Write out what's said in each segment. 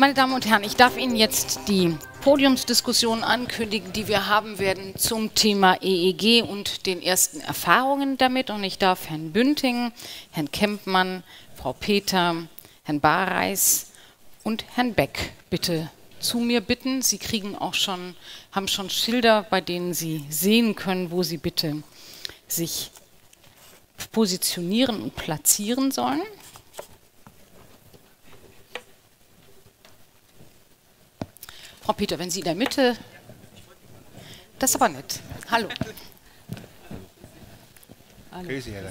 Meine Damen und Herren, ich darf Ihnen jetzt die Podiumsdiskussion ankündigen, die wir haben werden zum Thema EEG und den ersten Erfahrungen damit. Und ich darf Herrn Bünding, Herrn Kempmann, Frau Peter, Herrn Bareis und Herrn Beck bitte zu mir bitten. Sie haben schon Schilder, bei denen Sie sehen können, wo Sie bitte sich positionieren und platzieren sollen. Frau Peter, wenn Sie in der Mitte... Das ist aber nett. Hallo. Hallo.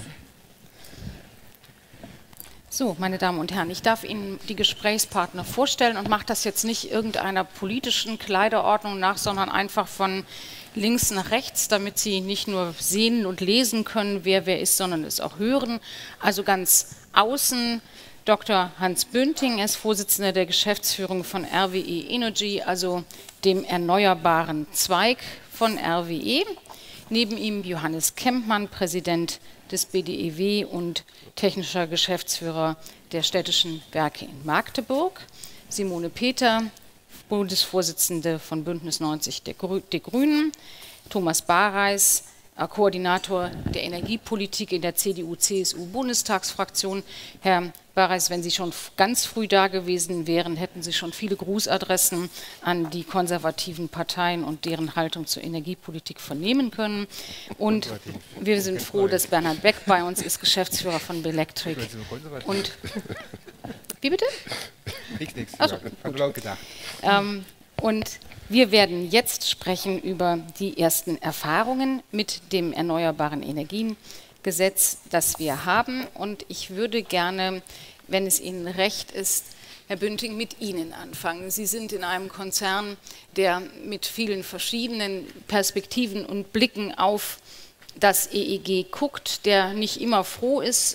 So, meine Damen und Herren, ich darf Ihnen die Gesprächspartner vorstellen und mache das jetzt nicht irgendeiner politischen Kleiderordnung nach, sondern einfach von links nach rechts, damit Sie nicht nur sehen und lesen können, wer ist, sondern es auch hören. Also ganz außen Dr. Hans Bünding, er ist Vorsitzender der Geschäftsführung von RWE Energy, also dem erneuerbaren Zweig von RWE. Neben ihm Johannes Kempmann, Präsident des BDEW und technischer Geschäftsführer der Städtischen Werke in Magdeburg. Simone Peter, Bundesvorsitzende von Bündnis 90 der Grünen. Thomas Bareis, Koordinator der Energiepolitik in der CDU-CSU-Bundestagsfraktion. Herr Bareis, wenn Sie schon ganz früh da gewesen wären, hätten Sie schon viele Grußadressen an die konservativen Parteien und deren Haltung zur Energiepolitik vernehmen können. Und wir sind froh, dass Bernhard Beck bei uns ist, Geschäftsführer von Belectric. Und wie bitte? Nichts. Also, hab laut gedacht. Und wir werden jetzt sprechen über die ersten Erfahrungen mit dem Erneuerbaren Energiengesetz, das wir haben. Und ich würde gerne, wenn es Ihnen recht ist, Herr Bünding, mit Ihnen anfangen. Sie sind in einem Konzern, der mit vielen verschiedenen Perspektiven und Blicken auf das EEG guckt, der nicht immer froh ist.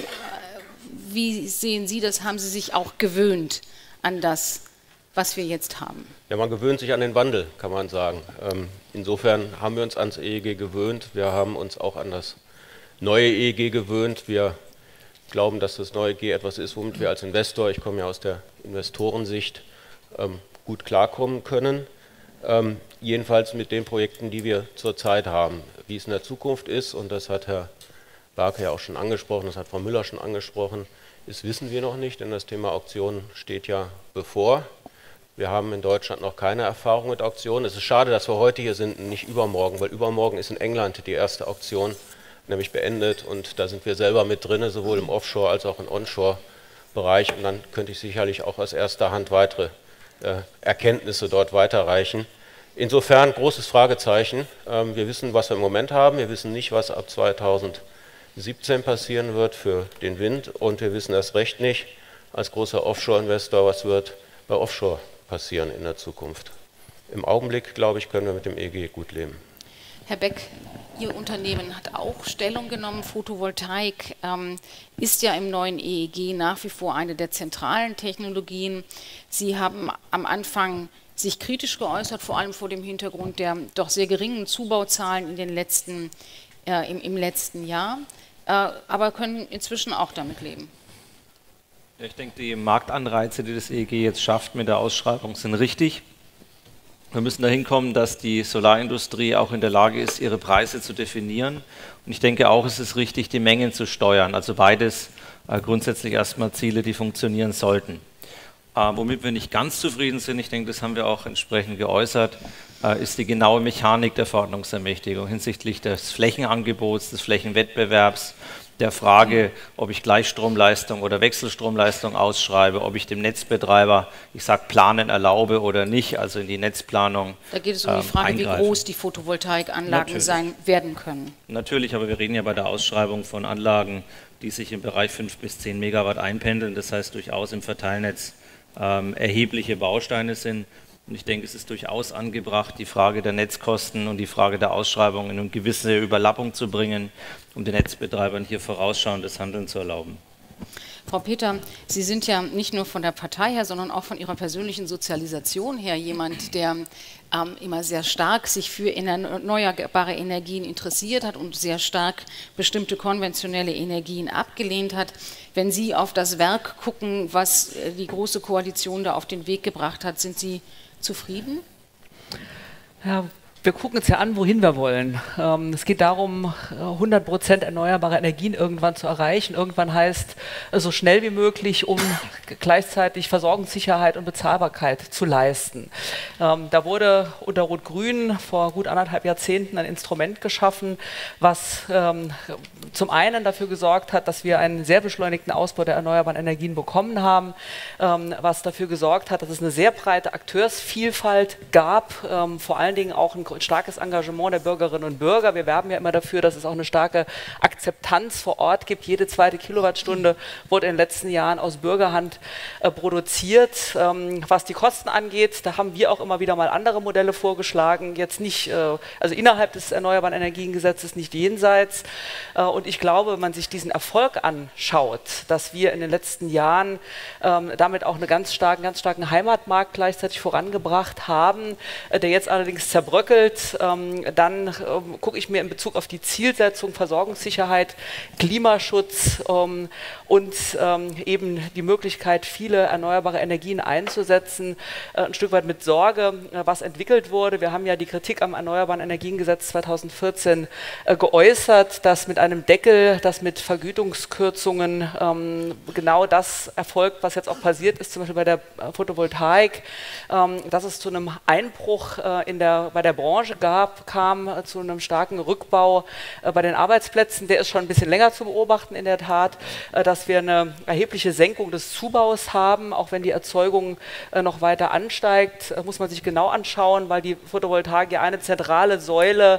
Wie sehen Sie das? Haben Sie sich auch gewöhnt an das, was wir jetzt haben? Ja, man gewöhnt sich an den Wandel, kann man sagen. Insofern haben wir uns ans EEG gewöhnt. Wir haben uns auch an das neue EEG gewöhnt. Wir glauben, dass das neue EEG etwas ist, womit wir als Investor, ich komme ja aus der Investorensicht, gut klarkommen können. Jedenfalls mit den Projekten, die wir zurzeit haben. Wie es in der Zukunft ist, und das hat Herr Barke ja auch schon angesprochen, das hat Frau Müller schon angesprochen, das wissen wir noch nicht, denn das Thema Auktionen steht ja bevor. Wir haben in Deutschland noch keine Erfahrung mit Auktionen. Es ist schade, dass wir heute hier sind und nicht übermorgen, weil übermorgen ist in England die erste Auktion nämlich beendet und da sind wir selber mit drin, sowohl im Offshore- als auch im Onshore-Bereich, und dann könnte ich sicherlich auch aus erster Hand weitere Erkenntnisse dort weiterreichen. Insofern großes Fragezeichen. Wir wissen, was wir im Moment haben, wir wissen nicht, was ab 2017 passieren wird für den Wind, und wir wissen erst recht nicht als großer Offshore-Investor, was wird bei Offshore passieren in der Zukunft. Im Augenblick, glaube ich, können wir mit dem EEG gut leben. Herr Beck, Ihr Unternehmen hat auch Stellung genommen. Photovoltaik ist ja im neuen EEG nach wie vor eine der zentralen Technologien. Sie haben am Anfang sich kritisch geäußert, vor allem vor dem Hintergrund der doch sehr geringen Zubauzahlen in den im letzten Jahr, aber können inzwischen auch damit leben. Ja, ich denke, die Marktanreize, die das EEG jetzt schafft mit der Ausschreibung, sind richtig. Wir müssen dahin kommen, dass die Solarindustrie auch in der Lage ist, ihre Preise zu definieren. Und ich denke auch, es ist richtig, die Mengen zu steuern. Also beides grundsätzlich erstmal Ziele, die funktionieren sollten. Womit wir nicht ganz zufrieden sind, ich denke, das haben wir auch entsprechend geäußert, ist die genaue Mechanik der Verordnungsermächtigung hinsichtlich des Flächenangebots, des Flächenwettbewerbs, der Frage, ob ich Gleichstromleistung oder Wechselstromleistung ausschreibe, ob ich dem Netzbetreiber, ich sage, planen erlaube oder nicht, also in die Netzplanung. Da geht es um die Frage, eingreifen. Wie groß die Photovoltaikanlagen sein werden können. Natürlich, aber wir reden ja bei der Ausschreibung von Anlagen, die sich im Bereich 5 bis 10 Megawatt einpendeln, das heißt durchaus im Verteilnetz erhebliche Bausteine sind. Und ich denke, es ist durchaus angebracht, die Frage der Netzkosten und die Frage der Ausschreibung in eine gewisse Überlappung zu bringen, um den Netzbetreibern hier vorausschauendes Handeln zu erlauben. Frau Peter, Sie sind ja nicht nur von der Partei her, sondern auch von Ihrer persönlichen Sozialisation her jemand, der immer sehr stark sich für erneuerbare Energien interessiert hat und sehr stark bestimmte konventionelle Energien abgelehnt hat. Wenn Sie auf das Werk gucken, was die Große Koalition da auf den Weg gebracht hat, sind Sie zufrieden? Ja, wir gucken uns ja an, wohin wir wollen. Es geht darum, 100% erneuerbare Energien irgendwann zu erreichen. Irgendwann heißt so schnell wie möglich, um gleichzeitig Versorgungssicherheit und Bezahlbarkeit zu leisten. Da wurde unter Rot-Grün vor gut 1,5 Jahrzehnten ein Instrument geschaffen, was zum einen dafür gesorgt hat, dass wir einen sehr beschleunigten Ausbau der erneuerbaren Energien bekommen haben, was dafür gesorgt hat, dass es eine sehr breite Akteursvielfalt gab, vor allen Dingen auch ein starkes Engagement der Bürgerinnen und Bürger. Wir werben ja immer dafür, dass es auch eine starke Akzeptanz vor Ort gibt. Jede zweite Kilowattstunde wurde in den letzten Jahren aus Bürgerhand produziert. Was die Kosten angeht, da haben wir auch immer wieder mal andere Modelle vorgeschlagen. Jetzt nicht, also innerhalb des Erneuerbaren Energiengesetzes, nicht jenseits. Und ich glaube, wenn man sich diesen Erfolg anschaut, dass wir in den letzten Jahren damit auch einen ganz starken Heimatmarkt gleichzeitig vorangebracht haben, der jetzt allerdings zerbröckelt, dann gucke ich mir in Bezug auf die Zielsetzung Versorgungssicherheit, Klimaschutz und eben die Möglichkeit, viele erneuerbare Energien einzusetzen, ein Stück weit mit Sorge, was entwickelt wurde. Wir haben ja die Kritik am Erneuerbaren Energiengesetz 2014 geäußert, dass mit einem Deckel, dass mit Vergütungskürzungen genau das erfolgt, was jetzt auch passiert ist, zum Beispiel bei der Photovoltaik, dass es zu einem Einbruch bei der Branche kam, zu einem starken Rückbau bei den Arbeitsplätzen. Der ist schon ein bisschen länger zu beobachten in der Tat, dass wir eine erhebliche Senkung des Zubaus haben, auch wenn die Erzeugung noch weiter ansteigt, muss man sich genau anschauen, weil die Photovoltaik ja eine zentrale Säule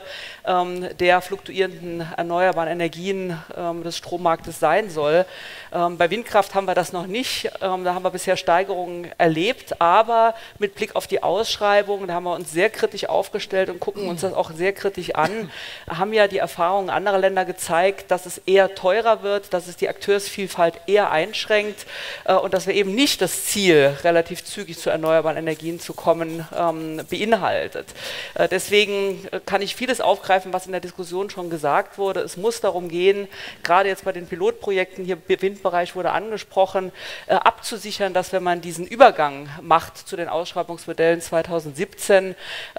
der fluktuierenden erneuerbaren Energien des Strommarktes sein soll. Bei Windkraft haben wir das noch nicht, da haben wir bisher Steigerungen erlebt, aber mit Blick auf die Ausschreibung, da haben wir uns sehr kritisch aufgestellt und gucken uns das auch sehr kritisch an, haben ja die Erfahrungen anderer Länder gezeigt, dass es eher teurer wird, dass es die Akteursvielfalt eher einschränkt und dass wir eben nicht das Ziel, relativ zügig zu erneuerbaren Energien zu kommen, beinhaltet. Deswegen kann ich vieles aufgreifen, was in der Diskussion schon gesagt wurde. Es muss darum gehen, gerade jetzt bei den Pilotprojekten, hier Windbereich wurde angesprochen, abzusichern, dass wenn man diesen Übergang macht zu den Ausschreibungsmodellen 2017,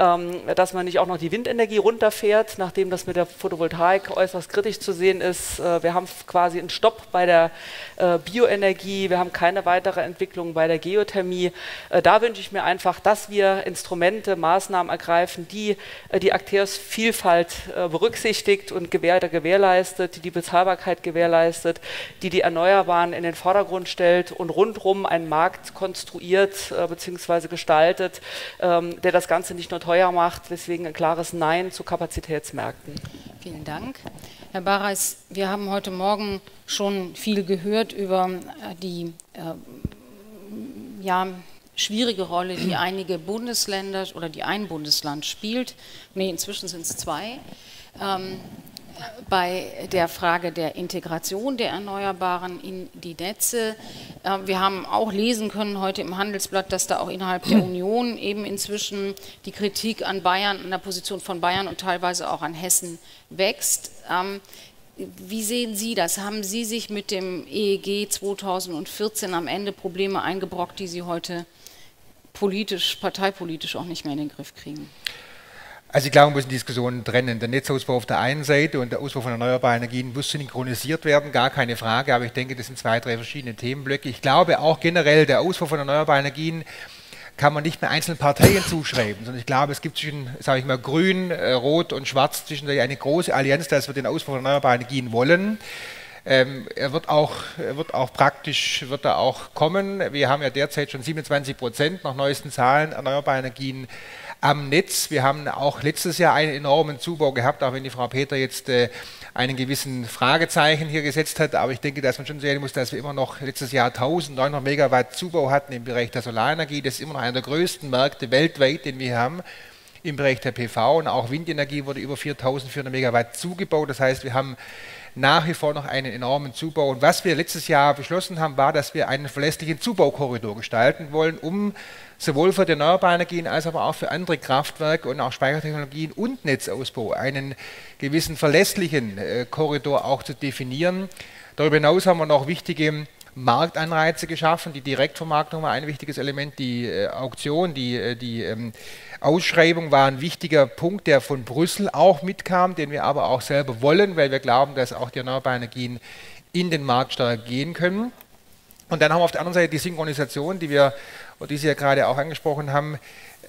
dass man nicht auch noch die Windenergie runterfährt, nachdem das mit der Photovoltaik äußerst kritisch zu sehen ist. Wir haben quasi einen Stopp bei der Bioenergie, wir haben keine weitere Entwicklung bei der Geothermie. Da wünsche ich mir einfach, dass wir Instrumente, Maßnahmen ergreifen, die die Akteursvielfalt berücksichtigt und gewährleistet, die Bezahlbarkeit gewährleistet, die Erneuerbaren in den Vordergrund stellt und rundherum einen Markt konstruiert bzw. gestaltet, der das Ganze nicht nur teuer macht, deswegen ein klares Nein zu Kapazitätsmärkten. Vielen Dank. Herr Bareis, wir haben heute Morgen schon viel gehört über die schwierige Rolle, die einige Bundesländer oder die ein Bundesland spielt. Nee, inzwischen sind es zwei. Bei der Frage der Integration der Erneuerbaren in die Netze. Wir haben auch lesen können heute im Handelsblatt, dass da auch innerhalb der Union eben inzwischen die Kritik an Bayern, an der Position von Bayern und teilweise auch an Hessen wächst. Wie sehen Sie das? Haben Sie sich mit dem EEG 2014 am Ende Probleme eingebrockt, die Sie heute parteipolitisch auch nicht mehr in den Griff kriegen? Also ich glaube, wir müssen Diskussionen trennen. Der Netzausbau auf der einen Seite und der Ausbau von erneuerbaren Energien muss synchronisiert werden, gar keine Frage, aber ich denke, das sind 2, 3 verschiedene Themenblöcke. Ich glaube auch generell, der Ausbau von erneuerbaren Energien kann man nicht mehr einzelnen Parteien zuschreiben, sondern ich glaube, es gibt zwischen, sage ich mal, Grün, Rot und Schwarz zwischendurch eine große Allianz, dass wir den Ausbau von erneuerbaren Energien wollen. Er wird auch kommen. Wir haben ja derzeit schon 27% nach neuesten Zahlen erneuerbare Energien am Netz. Wir haben auch letztes Jahr einen enormen Zubau gehabt, auch wenn die Frau Peter jetzt einen gewissen Fragezeichen hier gesetzt hat. Aber ich denke, dass man schon sehen muss, dass wir immer noch letztes Jahr 1900 Megawatt Zubau hatten im Bereich der Solarenergie. Das ist immer noch einer der größten Märkte weltweit, den wir haben im Bereich der PV. Und auch Windenergie wurde über 4400 Megawatt zugebaut. Das heißt, wir haben nach wie vor noch einen enormen Zubau. Und was wir letztes Jahr beschlossen haben, war, dass wir einen verlässlichen Zubaukorridor gestalten wollen, um sowohl für die erneuerbaren Energien als aber auch für andere Kraftwerke und auch Speichertechnologien und Netzausbau einen gewissen verlässlichen Korridor auch zu definieren. Darüber hinaus haben wir noch wichtige Marktanreize geschaffen. Die Direktvermarktung war ein wichtiges Element, die Auktion, die Ausschreibung war ein wichtiger Punkt, der von Brüssel auch mitkam, den wir aber auch selber wollen, weil wir glauben, dass auch die erneuerbaren Energien in den Markt stärker gehen können. Und dann haben wir auf der anderen Seite die Synchronisation, die Sie ja gerade auch angesprochen haben,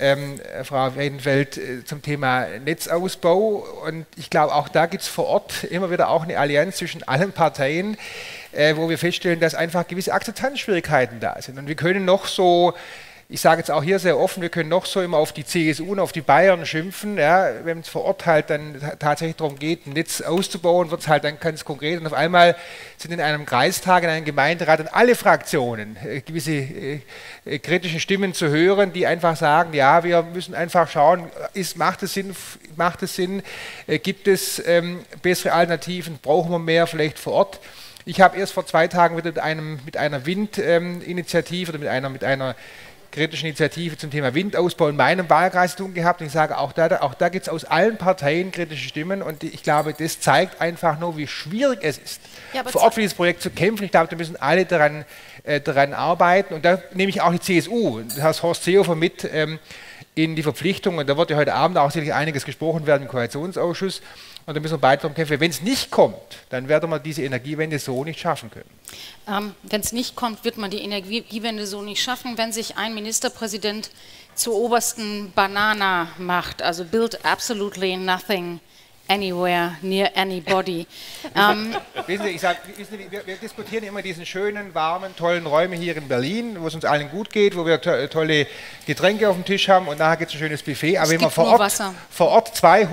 Frau Weidenfeld, zum Thema Netzausbau. Und ich glaube, auch da gibt es vor Ort immer wieder auch eine Allianz zwischen allen Parteien, wo wir feststellen, dass einfach gewisse Akzeptanzschwierigkeiten da sind. Und wir können noch so, ich sage jetzt auch hier sehr offen, wir können noch so immer auf die CSU und auf die Bayern schimpfen. Ja, wenn es vor Ort halt dann tatsächlich darum geht, ein Netz auszubauen, wird es halt dann ganz konkret. Und auf einmal sind in einem Kreistag, in einem Gemeinderat und alle Fraktionen gewisse kritische Stimmen zu hören, die einfach sagen, ja, wir müssen einfach schauen, macht es Sinn, gibt es bessere Alternativen, brauchen wir mehr vielleicht vor Ort. Ich habe erst vor 2 Tagen wieder mit einer Windinitiative oder mit einer kritischen Initiative zum Thema Windausbau in meinem Wahlkreis zu tun gehabt. Und ich sage, auch da gibt es aus allen Parteien kritische Stimmen. Und ich glaube, das zeigt einfach nur, wie schwierig es ist, vor Ort für dieses Projekt zu kämpfen. Ich glaube, da müssen alle daran arbeiten. Und da nehme ich auch die CSU, das heißt Horst Seehofer mit in die Verpflichtung. Und da wird ja heute Abend auch sicherlich einiges gesprochen werden im Koalitionsausschuss. Und da müssen wir beide darum kämpfen. Wenn es nicht kommt, dann werden wir diese Energiewende so nicht schaffen können. Wenn es nicht kommt, wird man die Energiewende so nicht schaffen, wenn sich ein Ministerpräsident zur obersten Banana macht, also build absolutely nothing anywhere near anybody. Wissen Sie, wir diskutieren immer diesen schönen, warmen, tollen Räume hier in Berlin, wo es uns allen gut geht, wo wir tolle Getränke auf dem Tisch haben und nachher gibt es ein schönes Buffet. Aber wenn man vor Ort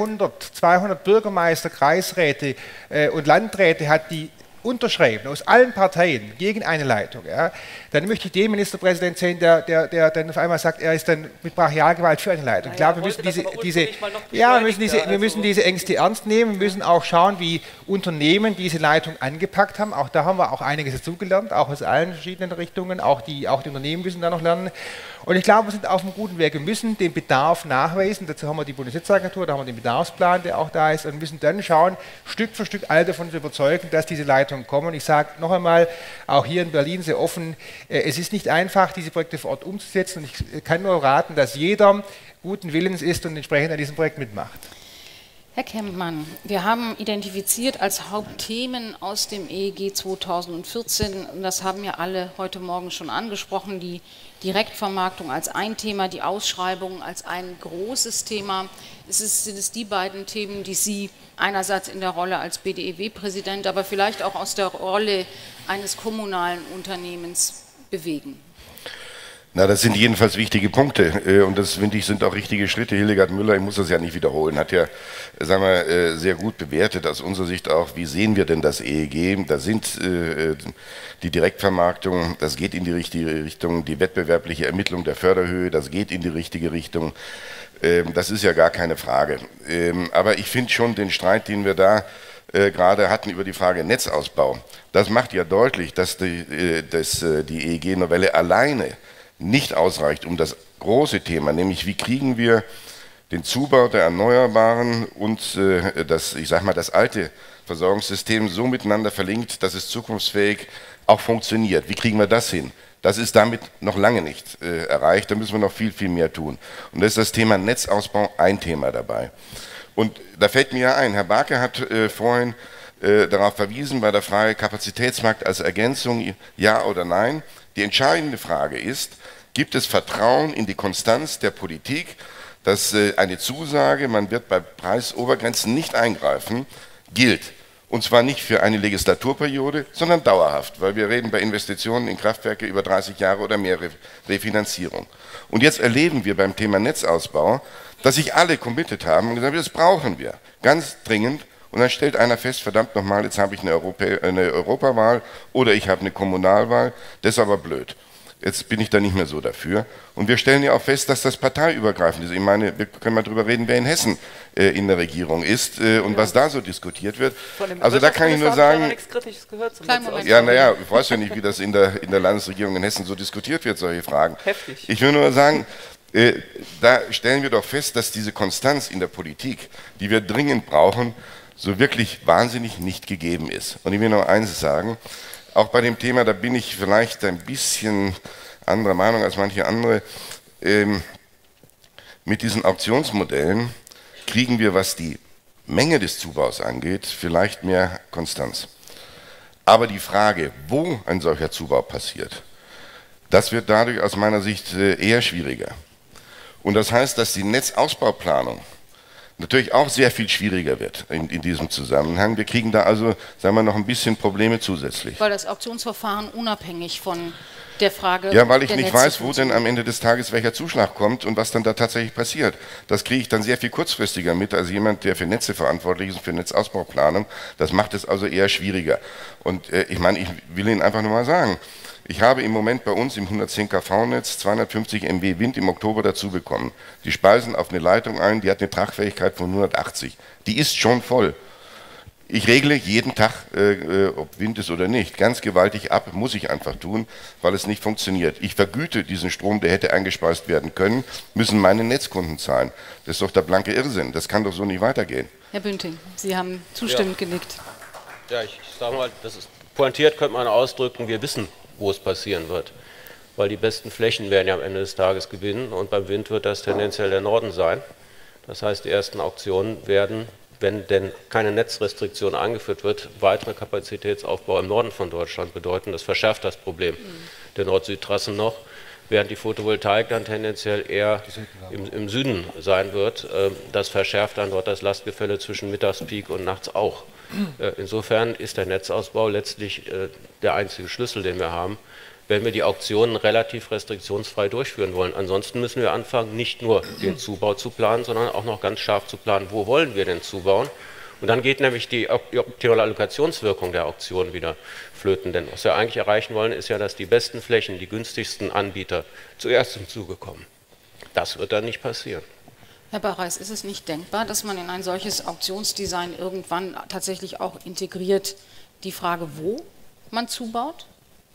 200 Bürgermeister, Kreisräte und Landräte hat, die unterschreiben aus allen Parteien gegen eine Leitung, ja, dann möchte ich den Ministerpräsident sehen, der dann auf einmal sagt, er ist dann mit Brachialgewalt für eine Leitung. Ich glaube, wir müssen diese Ängste ernst nehmen, wir müssen auch schauen, wie Unternehmen diese Leitung angepackt haben. Auch da haben wir auch einiges dazugelernt, auch aus allen verschiedenen Richtungen, auch die Unternehmen müssen da noch lernen. Und ich glaube, wir sind auf einem guten Weg. Wir müssen den Bedarf nachweisen, dazu haben wir die Bundesnetzagentur, da haben wir den Bedarfsplan, der auch da ist, und müssen dann schauen, Stück für Stück alle davon zu überzeugen, dass diese Leitungen kommen. Und ich sage noch einmal, auch hier in Berlin sehr offen, es ist nicht einfach, diese Projekte vor Ort umzusetzen, und ich kann nur raten, dass jeder guten Willens ist und entsprechend an diesem Projekt mitmacht. Herr Kempmann, wir haben identifiziert als Hauptthemen aus dem EEG 2014, und das haben ja alle heute Morgen schon angesprochen, die Direktvermarktung als ein Thema, die Ausschreibung als ein großes Thema. Sind es die beiden Themen, die Sie einerseits in der Rolle als BDEW-Präsident, aber vielleicht auch aus der Rolle eines kommunalen Unternehmens bewegen? Na, das sind jedenfalls wichtige Punkte und das, finde ich, sind auch richtige Schritte. Hildegard Müller, ich muss das ja nicht wiederholen, hat ja, sagen wir, sehr gut bewertet, aus unserer Sicht auch, wie sehen wir denn das EEG? Da sind die Direktvermarktung, das geht in die richtige Richtung, die wettbewerbliche Ermittlung der Förderhöhe, das geht in die richtige Richtung. Das ist ja gar keine Frage. Aber ich finde schon den Streit, den wir da gerade hatten über die Frage Netzausbau, das macht ja deutlich, dass die EEG-Novelle alleine nicht ausreicht, um das große Thema, nämlich wie kriegen wir den Zubau der Erneuerbaren und das alte Versorgungssystem so miteinander verlinkt, dass es zukunftsfähig auch funktioniert. Wie kriegen wir das hin? Das ist damit noch lange nicht erreicht, da müssen wir noch viel, viel mehr tun. Und da ist das Thema Netzausbau ein Thema dabei. Und da fällt mir ein, Herr Barke hat vorhin darauf verwiesen, bei der Frage Kapazitätsmarkt als Ergänzung, ja oder nein. Die entscheidende Frage ist, gibt es Vertrauen in die Konstanz der Politik, dass eine Zusage, man wird bei Preisobergrenzen nicht eingreifen, gilt. Und zwar nicht für eine Legislaturperiode, sondern dauerhaft, weil wir reden bei Investitionen in Kraftwerke über 30 Jahre oder mehr Refinanzierung. Und jetzt erleben wir beim Thema Netzausbau, dass sich alle committed haben und gesagt haben, das brauchen wir, ganz dringend. Und dann stellt einer fest, verdammt nochmal, jetzt habe ich eine Europawahl oder ich habe eine Kommunalwahl, das ist aber blöd. Jetzt bin ich da nicht mehr so dafür. Und wir stellen ja auch fest, dass das parteiübergreifend ist. Ich meine, wir können mal darüber reden, wer in Hessen in der Regierung ist und was da so diskutiert wird. Also da kann ich nur sagen, noch nichts Kritisches gehört zum ja, naja, ich weiß ja nicht, wie das in der Landesregierung in Hessen so diskutiert wird, solche Fragen. Heftig. Ich will nur sagen, da stellen wir doch fest, dass diese Konstanz in der Politik, die wir dringend brauchen, so wirklich wahnsinnig nicht gegeben ist. Und ich will noch eines sagen, auch bei dem Thema, da bin ich vielleicht ein bisschen anderer Meinung als manche andere, mit diesen Auktionsmodellen kriegen wir, was die Menge des Zubaus angeht, vielleicht mehr Konstanz. Aber die Frage, wo ein solcher Zubau passiert, das wird dadurch aus meiner Sicht eher schwieriger. Und das heißt, dass die Netzausbauplanung natürlich auch sehr viel schwieriger wird in diesem Zusammenhang. Wir kriegen da also, sagen wir, noch ein bisschen Probleme zusätzlich. Weil das Auktionsverfahren unabhängig von der Frage... Ja, weil ich nicht weiß, wo denn am Ende des Tages welcher Zuschlag kommt und was dann da tatsächlich passiert. Das kriege ich dann sehr viel kurzfristiger mit als jemand, der für Netze verantwortlich ist und für Netzausbauplanung. Das macht es also eher schwieriger. Und ich meine, ich will Ihnen einfach nur mal sagen, ich habe im Moment bei uns im 110 kV-Netz 250 MW Wind im Oktober dazu bekommen. Die speisen auf eine Leitung ein, die hat eine Tragfähigkeit von 180. Die ist schon voll. Ich regle jeden Tag, ob Wind ist oder nicht, ganz gewaltig ab, muss ich einfach tun, weil es nicht funktioniert. Ich vergüte diesen Strom, der hätte eingespeist werden können, müssen meine Netzkunden zahlen. Das ist doch der blanke Irrsinn. Das kann doch so nicht weitergehen. Herr Bünding, Sie haben zustimmend genickt. Ja, ich sage mal, das ist pointiert, könnte man ausdrücken, wir wissen, wo es passieren wird. Weil die besten Flächen werden ja am Ende des Tages gewinnen und beim Wind wird das tendenziell der Norden sein. Das heißt, die ersten Auktionen werden, wenn denn keine Netzrestriktion eingeführt wird, weitere Kapazitätsaufbau im Norden von Deutschland bedeuten. Das verschärft das Problem der Nord-Süd-Trassen noch, während die Photovoltaik dann tendenziell eher im Süden sein wird. Das verschärft dann dort das Lastgefälle zwischen Mittagspeak und nachts auch. Insofern ist der Netzausbau letztlich der einzige Schlüssel, den wir haben, wenn wir die Auktionen relativ restriktionsfrei durchführen wollen. Ansonsten müssen wir anfangen, nicht nur den Zubau zu planen, sondern auch noch ganz scharf zu planen, wo wollen wir denn zubauen. Und dann geht nämlich die optimale Allokationswirkung der Auktion wieder flöten. Denn was wir eigentlich erreichen wollen, ist ja, dass die besten Flächen, die günstigsten Anbieter zuerst zum Zuge kommen. Das wird dann nicht passieren. Herr Barreis, ist es nicht denkbar, dass man in ein solches Auktionsdesign irgendwann tatsächlich auch integriert die Frage, wo man zubaut?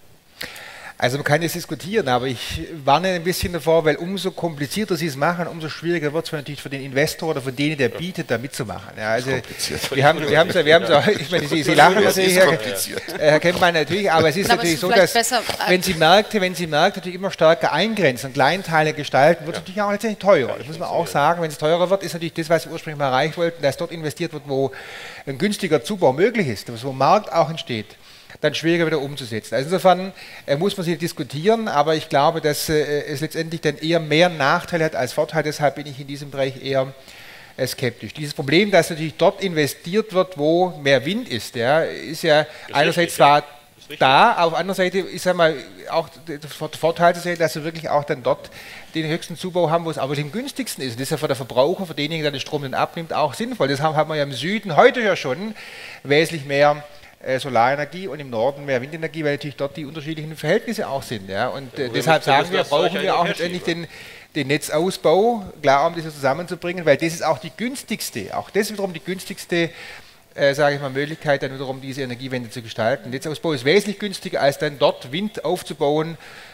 Also man kann es diskutieren, aber ich warne ein bisschen davor, weil umso komplizierter Sie es machen, umso schwieriger wird es natürlich für den Investor oder für den, der bietet, da mitzumachen. Ja, also wir haben es auch, ich meine, Sie lachen natürlich, Herr Kempmann, natürlich, aber es ist natürlich so, dass wenn Sie Märkte natürlich immer stärker eingrenzen und Kleinteile gestalten, wird es natürlich auch letztendlich teurer. Das muss man auch sagen, wenn es teurer wird, ist natürlich das, was wir ursprünglich mal erreichen wollten, dass dort investiert wird, wo ein günstiger Zubau möglich ist, wo Markt auch entsteht, dann schwieriger wieder umzusetzen. Also insofern muss man sie diskutieren, aber ich glaube, dass es letztendlich dann eher mehr Nachteile hat als Vorteile, deshalb bin ich in diesem Bereich eher skeptisch. Dieses Problem, dass natürlich dort investiert wird, wo mehr Wind ist, ja, ist ja einerseits zwar da, auf der anderen Seite ist einmal auch der Vorteil zu sehen, dass wir wirklich auch dann dort den höchsten Zubau haben, wo es aber am günstigsten ist. Das ist ja für den Verbraucher, für denjenigen, der den Strom dann abnimmt, auch sinnvoll. Das haben wir ja im Süden heute ja schon wesentlich mehr Solarenergie und im Norden mehr Windenergie, weil natürlich dort die unterschiedlichen Verhältnisse auch sind. Ja? Und deshalb sagen wir, brauchen wir auch letztendlich den Netzausbau, klar, um das zusammenzubringen, weil das ist auch die günstigste, auch das wiederum die günstigste, sage ich mal, Möglichkeit, dann wiederum diese Energiewende zu gestalten. Netzausbau ist wesentlich günstiger, als dann dort Wind aufzubauen,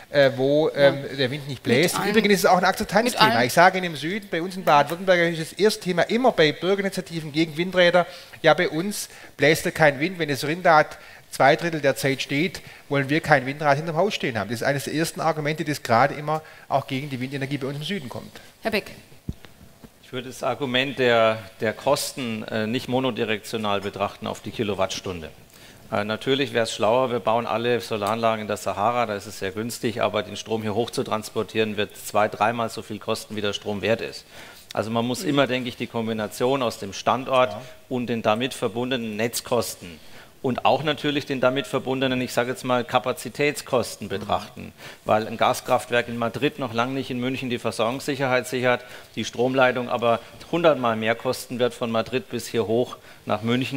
wo der Wind nicht bläst. Übrigens ist es auch ein Akzeptanzthema. Ich sage Ihnen im Süden, bei uns in Baden-Württemberg ist das erste Thema immer bei Bürgerinitiativen gegen Windräder, ja, bei uns bläst ja kein Wind, wenn das Rindrad 2/3 der Zeit steht, wollen wir kein Windrad hinterm Haus stehen haben. Das ist eines der ersten Argumente, das gerade immer auch gegen die Windenergie bei uns im Süden kommt. Herr Beck. Ich würde das Argument der Kosten nicht monodirektional betrachten auf die Kilowattstunde. Natürlich wäre es schlauer, wir bauen alle Solaranlagen in der Sahara, da ist es sehr günstig, aber den Strom hier hoch zu transportieren wird 2-, 3-mal so viel kosten, wie der Strom wert ist. Also man muss immer, denke ich, die Kombination aus dem Standort und den damit verbundenen Netzkosten und auch natürlich den damit verbundenen, ich sage jetzt mal, Kapazitätskosten betrachten, weil ein Gaskraftwerk in Madrid noch lange nicht in München die Versorgungssicherheit sichert, die Stromleitung aber 100-mal mehr kosten wird von Madrid bis hier hoch nach München.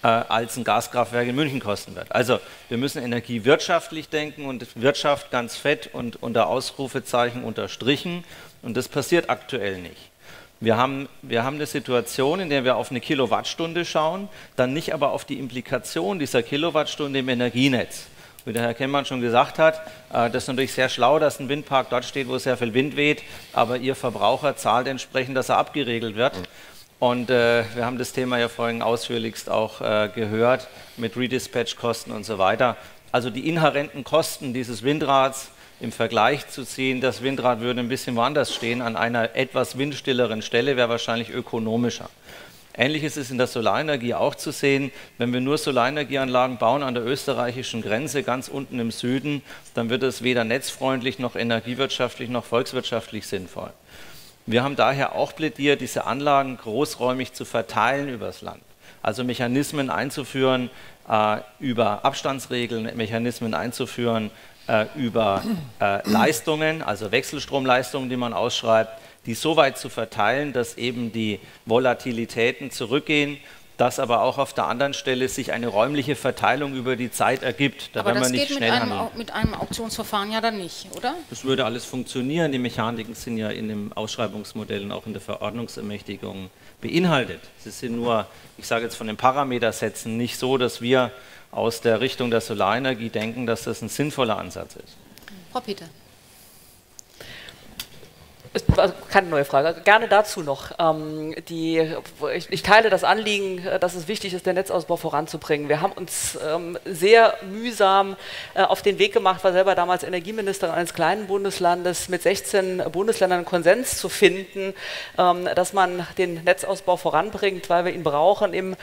als ein Gaskraftwerk in München kosten wird. Also wir müssen energiewirtschaftlich denken und Wirtschaft ganz fett und unter Ausrufezeichen unterstrichen und das passiert aktuell nicht. Wir haben eine Situation, in der wir auf eine Kilowattstunde schauen, dann nicht aber auf die Implikation dieser Kilowattstunde im Energienetz. Wie der Herr Kemmern schon gesagt hat, das ist natürlich sehr schlau, dass ein Windpark dort steht, wo sehr viel Wind weht, aber Ihr Verbraucher zahlt entsprechend, dass er abgeregelt wird. Und wir haben das Thema ja vorhin ausführlichst auch gehört mit Redispatch-Kosten und so weiter. Also die inhärenten Kosten dieses Windrads im Vergleich zu ziehen, das Windrad würde ein bisschen woanders stehen, an einer etwas windstilleren Stelle, wäre wahrscheinlich ökonomischer. Ähnliches ist in der Solarenergie auch zu sehen. Wenn wir nur Solarenergieanlagen bauen an der österreichischen Grenze, ganz unten im Süden, dann wird es weder netzfreundlich noch energiewirtschaftlich noch volkswirtschaftlich sinnvoll. Wir haben daher auch plädiert, diese Anlagen großräumig zu verteilen übers Land. Also Mechanismen einzuführen über Abstandsregeln, Mechanismen einzuführen über Leistungen, also Wechselstromleistungen, die man ausschreibt, die so weit zu verteilen, dass eben die Volatilitäten zurückgehen, dass aber auch auf der anderen Stelle sich eine räumliche Verteilung über die Zeit ergibt. Da aber das nicht geht mit einem Auktionsverfahren ja dann nicht, oder? Das würde alles funktionieren. Die Mechaniken sind ja in dem Ausschreibungsmodell und auch in der Verordnungsermächtigung beinhaltet. Sie sind nur, ich sage jetzt von den Parametersätzen, nicht so, dass wir aus der Richtung der Solarenergie denken, dass das ein sinnvoller Ansatz ist. Frau Peter. Keine neue Frage. Gerne dazu noch. Ich teile das Anliegen, dass es wichtig ist, den Netzausbau voranzubringen. Wir haben uns sehr mühsam auf den Weg gemacht, war selber damals Energieministerin eines kleinen Bundeslandes, mit 16 Bundesländern einen Konsens zu finden, dass man den Netzausbau voranbringt, weil wir ihn brauchen,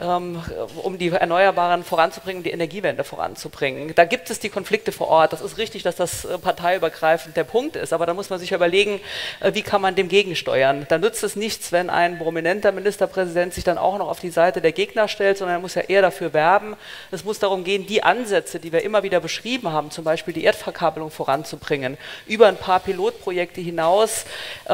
um die Erneuerbaren voranzubringen, die Energiewende voranzubringen. Da gibt es die Konflikte vor Ort. Das ist richtig, dass das parteiübergreifend der Punkt ist, aber da muss man sich überlegen, wie kann man dem gegensteuern? Da nützt es nichts, wenn ein prominenter Ministerpräsident sich dann auch noch auf die Seite der Gegner stellt, sondern er muss ja eher dafür werben. Es muss darum gehen, die Ansätze, die wir immer wieder beschrieben haben, zum Beispiel die Erdverkabelung voranzubringen, über ein paar Pilotprojekte hinaus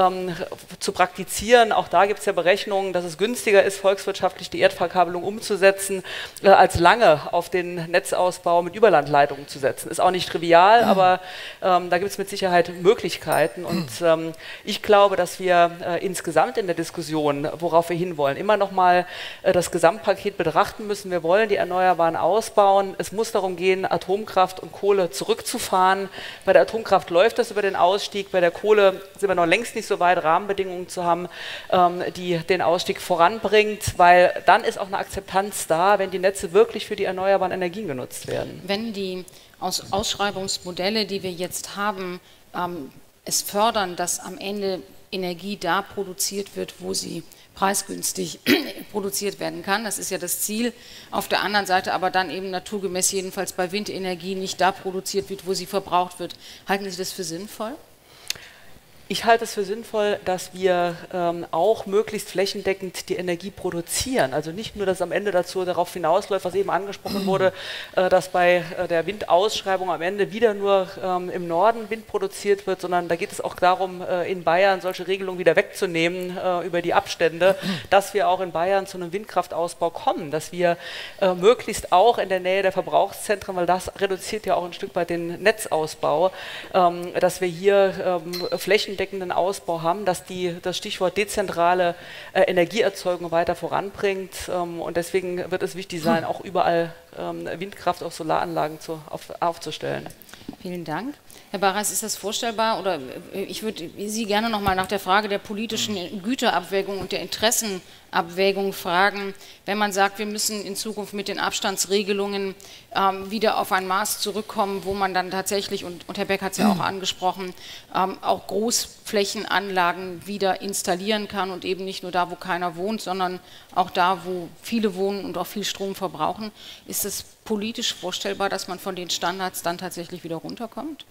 zu praktizieren. Auch da gibt es ja Berechnungen, dass es günstiger ist, volkswirtschaftlich die Erdverkabelung umzusetzen, als lange auf den Netzausbau mit Überlandleitungen zu setzen. Ist auch nicht trivial, aber da gibt es mit Sicherheit Möglichkeiten und ich glaube, dass wir insgesamt in der Diskussion, worauf wir hinwollen, immer noch mal das Gesamtpaket betrachten müssen. Wir wollen die Erneuerbaren ausbauen. Es muss darum gehen, Atomkraft und Kohle zurückzufahren. Bei der Atomkraft läuft das über den Ausstieg. Bei der Kohle sind wir noch längst nicht so weit, Rahmenbedingungen zu haben, die den Ausstieg voranbringt, weil dann ist auch eine Akzeptanz da, wenn die Netze wirklich für die erneuerbaren Energien genutzt werden. Wenn die Ausschreibungsmodelle, die wir jetzt haben, es fördern, dass am Ende Energie da produziert wird, wo sie preisgünstig produziert werden kann. Das ist ja das Ziel. Auf der anderen Seite aber dann eben naturgemäß jedenfalls bei Windenergie nicht da produziert wird, wo sie verbraucht wird. Halten Sie das für sinnvoll? Ich halte es für sinnvoll, dass wir auch möglichst flächendeckend die Energie produzieren. Also nicht nur, dass am Ende darauf hinausläuft, was eben angesprochen wurde, dass bei der Windausschreibung am Ende wieder nur im Norden Wind produziert wird, sondern da geht es auch darum, in Bayern solche Regelungen wieder wegzunehmen über die Abstände, dass wir auch in Bayern zu einem Windkraftausbau kommen, dass wir möglichst auch in der Nähe der Verbrauchszentren, weil das reduziert ja auch ein Stück weit den Netzausbau, dass wir hier flächendeckenden Ausbau haben, dass das Stichwort dezentrale Energieerzeugung weiter voranbringt. Und deswegen wird es wichtig sein, auch überall Windkraft auf Solaranlagen aufzustellen. Vielen Dank. Herr Barras, ist das vorstellbar? Oder ich würde Sie gerne noch mal nach der Frage der politischen Güterabwägung und der Interessenabwägung fragen. Wenn man sagt, wir müssen in Zukunft mit den Abstandsregelungen wieder auf ein Maß zurückkommen, wo man dann tatsächlich, und Herr Beck hat es ja auch angesprochen, auch Großflächenanlagen wieder installieren kann und eben nicht nur da, wo keiner wohnt, sondern auch da, wo viele wohnen und auch viel Strom verbrauchen. Ist es politisch vorstellbar, dass man von den Standards dann tatsächlich wieder runterkommt?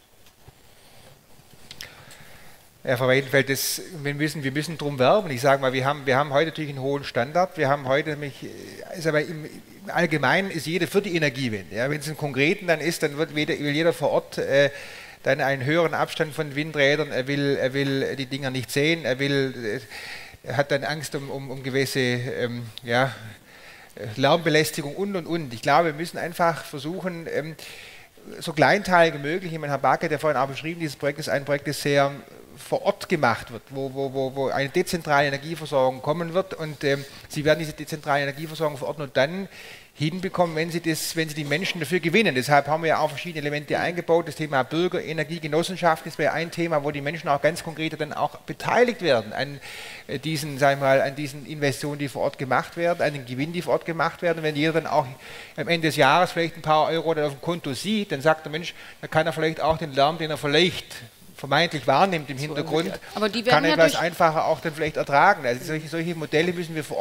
Herr Frau Weidenfeld, wir müssen drum werben. Ich sage mal, wir haben heute natürlich einen hohen Standard. Wir haben heute nämlich, aber im Allgemeinen ist jeder für die Energiewende. Ja, wenn es im Konkreten dann ist, dann will jeder vor Ort dann einen höheren Abstand von Windrädern. Er will die Dinger nicht sehen. Er hat dann Angst um gewisse Lärmbelästigung und. Ich glaube, wir müssen einfach versuchen, so kleinteilig wie möglich. Ich meine, Herr Barke hat ja vorhin auch beschrieben, dieses Projekt ist ein Projekt, das sehr vor Ort gemacht wird, wo eine dezentrale Energieversorgung kommen wird, und Sie werden diese dezentrale Energieversorgung vor Ort nur dann hinbekommen, wenn Sie die Menschen dafür gewinnen. Deshalb haben wir ja auch verschiedene Elemente eingebaut. Das Thema Bürgerenergie, Genossenschaft, das wäre ein Thema, wo die Menschen auch ganz konkret dann auch beteiligt werden an diesen, sagen wir mal, an diesen Investitionen, die vor Ort gemacht werden, an den Gewinnen, die vor Ort gemacht werden. Und wenn jeder dann auch am Ende des Jahres vielleicht ein paar Euro dann auf dem Konto sieht, dann sagt der Mensch, dann kann er vielleicht auch den Lärm, den er vielleicht vermeintlich wahrnimmt im Hintergrund, kann er etwas einfacher auch dann vielleicht ertragen. Also solche Modelle müssen wir vor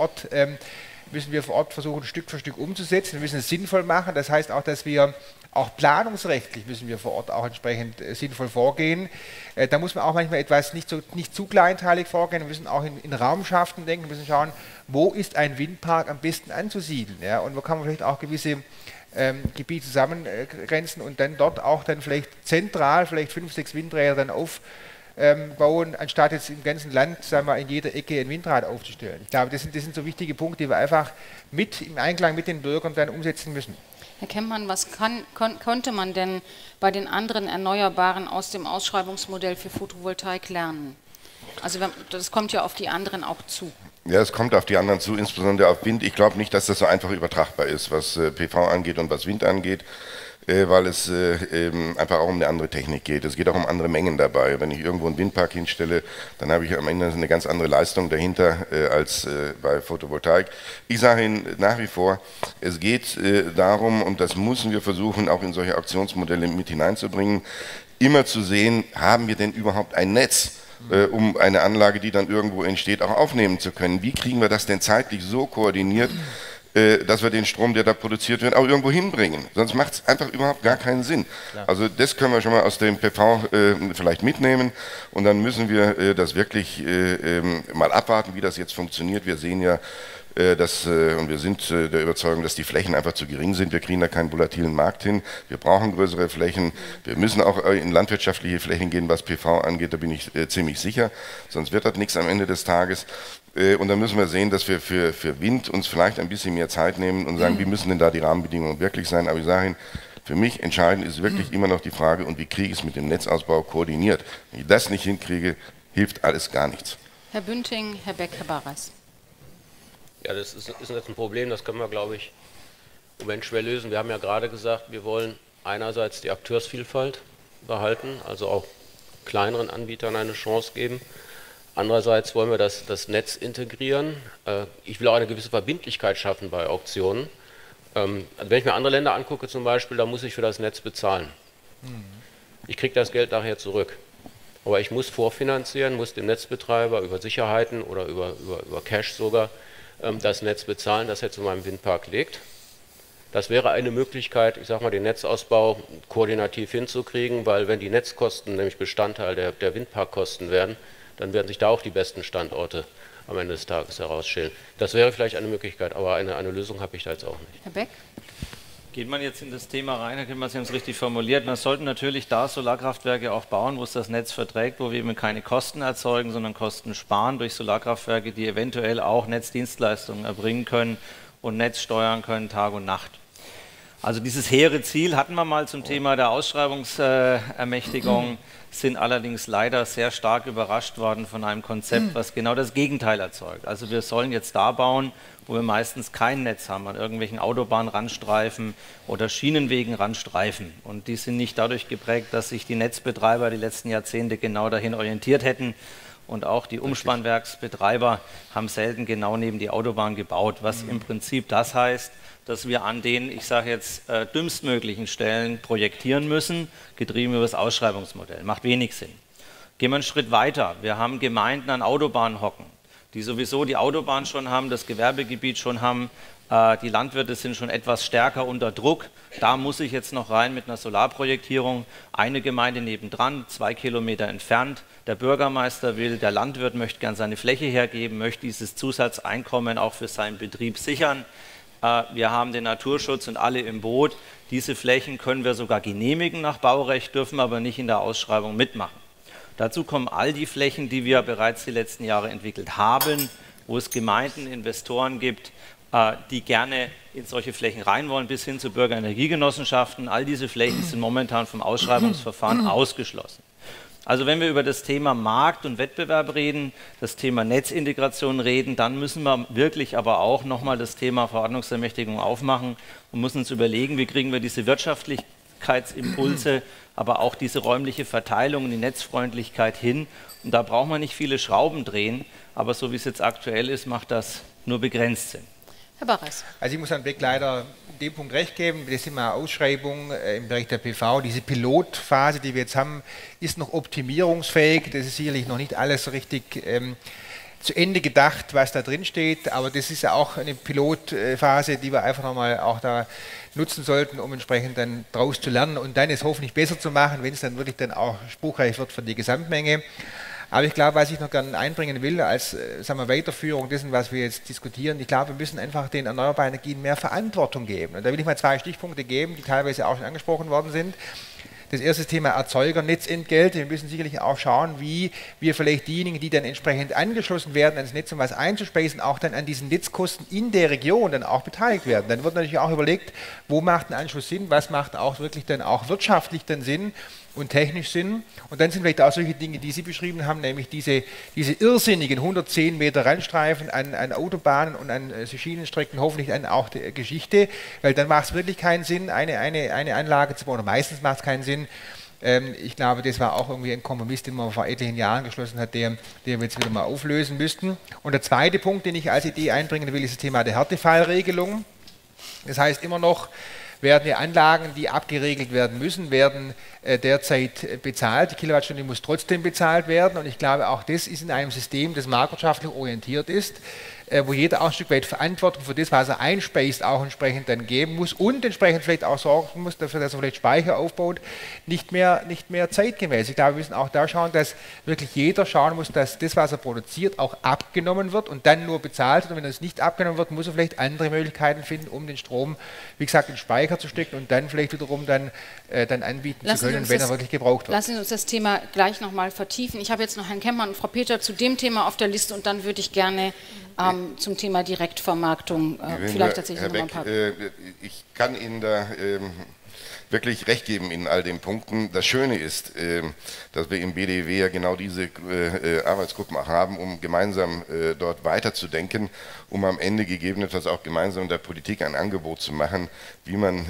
Ort versuchen, Stück für Stück umzusetzen. Wir müssen es sinnvoll machen. Das heißt auch, dass wir auch planungsrechtlich müssen wir vor Ort auch entsprechend sinnvoll vorgehen. Da muss man auch manchmal etwas nicht zu kleinteilig vorgehen. Wir müssen auch in Raumschaften denken. Wir müssen schauen, wo ist ein Windpark am besten anzusiedeln. Ja? Und wo kann man vielleicht auch gewisse Gebiet zusammengrenzen und dann dort auch dann vielleicht zentral vielleicht 5, 6 Windräder dann aufbauen, anstatt jetzt im ganzen Land, sagen wir, in jeder Ecke ein Windrad aufzustellen. Ich glaube, das sind so wichtige Punkte, die wir einfach im Einklang mit den Bürgern dann umsetzen müssen. Herr Kempmann, was konnte man denn bei den anderen Erneuerbaren aus dem Ausschreibungsmodell für Photovoltaik lernen? Also das kommt ja auf die anderen auch zu. Ja, es kommt auf die anderen zu, insbesondere auf Wind. Ich glaube nicht, dass das so einfach übertragbar ist, was PV angeht und was Wind angeht, weil es einfach auch um eine andere Technik geht. Es geht auch um andere Mengen dabei. Wenn ich irgendwo einen Windpark hinstelle, dann habe ich am Ende eine ganz andere Leistung dahinter als bei Photovoltaik. Ich sage Ihnen nach wie vor, es geht darum, und das müssen wir versuchen, auch in solche Auktionsmodelle mit hineinzubringen, immer zu sehen, haben wir denn überhaupt ein Netz, um eine Anlage, die dann irgendwo entsteht, auch aufnehmen zu können. Wie kriegen wir das denn zeitlich so koordiniert, dass wir den Strom, der da produziert wird, auch irgendwo hinbringen? Sonst macht es einfach überhaupt gar keinen Sinn. Also das können wir schon mal aus dem PV vielleicht mitnehmen, und dann müssen wir das wirklich mal abwarten, wie das jetzt funktioniert. Wir sehen ja, und wir sind der Überzeugung, dass die Flächen einfach zu gering sind. Wir kriegen da keinen volatilen Markt hin. Wir brauchen größere Flächen. Wir müssen auch in landwirtschaftliche Flächen gehen, was PV angeht. Da bin ich ziemlich sicher. Sonst wird das nichts am Ende des Tages. Und dann müssen wir sehen, dass wir für Wind uns vielleicht ein bisschen mehr Zeit nehmen und sagen, wie müssen denn da die Rahmenbedingungen wirklich sein. Aber ich sage Ihnen, für mich entscheidend ist wirklich immer noch die Frage, und wie kriege ich es mit dem Netzausbau koordiniert. Wenn ich das nicht hinkriege, hilft alles gar nichts. Herr Bunting, Herr Beck, Herr Barras. Ja, das ist jetzt ein Problem, das können wir, glaube ich, im Moment schwer lösen. Wir haben ja gerade gesagt, wir wollen einerseits die Akteursvielfalt behalten, also auch kleineren Anbietern eine Chance geben. Andererseits wollen wir das Netz integrieren. Ich will auch eine gewisse Verbindlichkeit schaffen bei Auktionen. Also wenn ich mir andere Länder angucke zum Beispiel, da muss ich für das Netz bezahlen. Ich kriege das Geld nachher zurück. Aber ich muss vorfinanzieren, muss dem Netzbetreiber über Sicherheiten oder über Cash sogar das Netz bezahlen, das er zu meinem Windpark legt. Das wäre eine Möglichkeit, ich sage mal, den Netzausbau koordinativ hinzukriegen, weil wenn die Netzkosten nämlich Bestandteil der Windparkkosten werden, dann werden sich da auch die besten Standorte am Ende des Tages herausstellen. Das wäre vielleicht eine Möglichkeit, aber eine Lösung habe ich da jetzt auch nicht. Herr Beck? Geht man jetzt in das Thema rein, Herr Kempmann, Sie haben es richtig formuliert, man sollte natürlich da Solarkraftwerke auch bauen, wo es das Netz verträgt, wo wir eben keine Kosten erzeugen, sondern Kosten sparen durch Solarkraftwerke, die eventuell auch Netzdienstleistungen erbringen können und Netz steuern können, Tag und Nacht. Also dieses hehre Ziel hatten wir mal zum Thema der Ausschreibungsermächtigung, sind allerdings leider sehr stark überrascht worden von einem Konzept, was genau das Gegenteil erzeugt. Also wir sollen jetzt da bauen, wo wir meistens kein Netz haben, an irgendwelchen Autobahnrandstreifen oder Schienenwegenrandstreifen. Und die sind nicht dadurch geprägt, dass sich die Netzbetreiber die letzten Jahrzehnte genau dahin orientiert hätten. Und auch die Umspannwerksbetreiber haben selten genau neben die Autobahn gebaut, was im Prinzip das heißt, dass wir an den, ich sage jetzt, dümmstmöglichen Stellen projektieren müssen, getrieben über das Ausschreibungsmodell. Macht wenig Sinn. Gehen wir einen Schritt weiter. Wir haben Gemeinden an Autobahnen hocken, die sowieso die Autobahn schon haben, das Gewerbegebiet schon haben. Die Landwirte sind schon etwas stärker unter Druck. Da muss ich jetzt noch rein mit einer Solarprojektierung. Eine Gemeinde nebendran, 2 Kilometer entfernt. Der Bürgermeister will, der Landwirt möchte gern seine Fläche hergeben, möchte dieses Zusatzeinkommen auch für seinen Betrieb sichern. Wir haben den Naturschutz und alle im Boot. Diese Flächen können wir sogar genehmigen nach Baurecht, dürfen aber nicht in der Ausschreibung mitmachen. Dazu kommen all die Flächen, die wir bereits die letzten Jahre entwickelt haben, wo es Gemeinden, Investoren gibt, die gerne in solche Flächen rein wollen, bis hin zu Bürgerenergiegenossenschaften. All diese Flächen sind momentan vom Ausschreibungsverfahren ausgeschlossen. Also wenn wir über das Thema Markt und Wettbewerb reden, das Thema Netzintegration reden, dann müssen wir wirklich aber auch nochmal das Thema Verordnungsermächtigung aufmachen und müssen uns überlegen, wie kriegen wir diese Wirtschaftlichkeitsimpulse, aber auch diese räumliche Verteilung und die Netzfreundlichkeit hin. Und da braucht man nicht viele Schrauben drehen, aber so wie es jetzt aktuell ist, macht das nur begrenzt Sinn. Herr Barres. Also ich muss Herrn Beck leider in dem Punkt recht geben, das Thema Ausschreibung im Bereich der PV, diese Pilotphase, die wir jetzt haben, ist noch optimierungsfähig. Das ist sicherlich noch nicht alles so richtig zu Ende gedacht, was da drin steht, aber das ist ja auch eine Pilotphase, die wir einfach nochmal auch da nutzen sollten, um entsprechend dann daraus zu lernen und dann es hoffentlich besser zu machen, wenn es dann wirklich dann auch spruchreich wird für die Gesamtmenge. Aber ich glaube, was ich noch gerne einbringen will, als sagen wir, Weiterführung dessen, was wir jetzt diskutieren, ich glaube, wir müssen einfach den erneuerbaren Energien mehr Verantwortung geben. Und da will ich mal 2 Stichpunkte geben, die teilweise auch schon angesprochen worden sind. Das erste Thema Erzeugernetzentgelte. Wir müssen sicherlich auch schauen, wie wir vielleicht diejenigen, die dann entsprechend angeschlossen werden ans Netz, um was einzuspeisen, auch dann an diesen Netzkosten in der Region dann auch beteiligt werden. Dann wird natürlich auch überlegt, wo macht ein Anschluss Sinn, was macht auch wirklich dann auch wirtschaftlich dann Sinn und technisch Sinn. Und dann sind vielleicht auch solche Dinge, die Sie beschrieben haben, nämlich diese irrsinnigen 110 Meter Randstreifen an Autobahnen und an Schienenstrecken, hoffentlich dann auch der Geschichte, weil dann macht es wirklich keinen Sinn, eine Anlage zu bauen, oder meistens macht es keinen Sinn. Ich glaube, das war auch irgendwie ein Kompromiss, den man vor etlichen Jahren geschlossen hat, der wir jetzt wieder mal auflösen müssten. Und der zweite Punkt, den ich als Idee einbringen will, ist das Thema der Härtefallregelung. Das heißt, immer noch werden die Anlagen, die abgeregelt werden müssen, werden derzeit bezahlt. Die Kilowattstunde muss trotzdem bezahlt werden und ich glaube, auch das ist in einem System, das marktwirtschaftlich orientiert ist, wo jeder auch ein Stück weit Verantwortung für das, was er einspeist, auch entsprechend dann geben muss und entsprechend vielleicht auch sorgen muss dafür, dass er vielleicht Speicher aufbaut, nicht mehr zeitgemäß. Ich glaube, wir müssen auch da schauen, dass wirklich jeder schauen muss, dass das, was er produziert, auch abgenommen wird und dann nur bezahlt wird. Und wenn es nicht abgenommen wird, muss er vielleicht andere Möglichkeiten finden, um den Strom, wie gesagt, in den Speicher zu stecken und dann vielleicht wiederum dann anbieten zu können, wenn er wirklich gebraucht wird. Lassen Sie uns das Thema gleich nochmal vertiefen. Ich habe jetzt noch Herrn Kemmern und Frau Peter zu dem Thema auf der Liste und dann würde ich gerne zum Thema Direktvermarktung vielleicht tatsächlich noch ein paar... Ich kann Ihnen da wirklich recht geben in all den Punkten. Das Schöne ist, dass wir im BDW ja genau diese Arbeitsgruppen auch haben, um gemeinsam dort weiterzudenken, um am Ende gegebenenfalls auch gemeinsam der Politik ein Angebot zu machen, wie man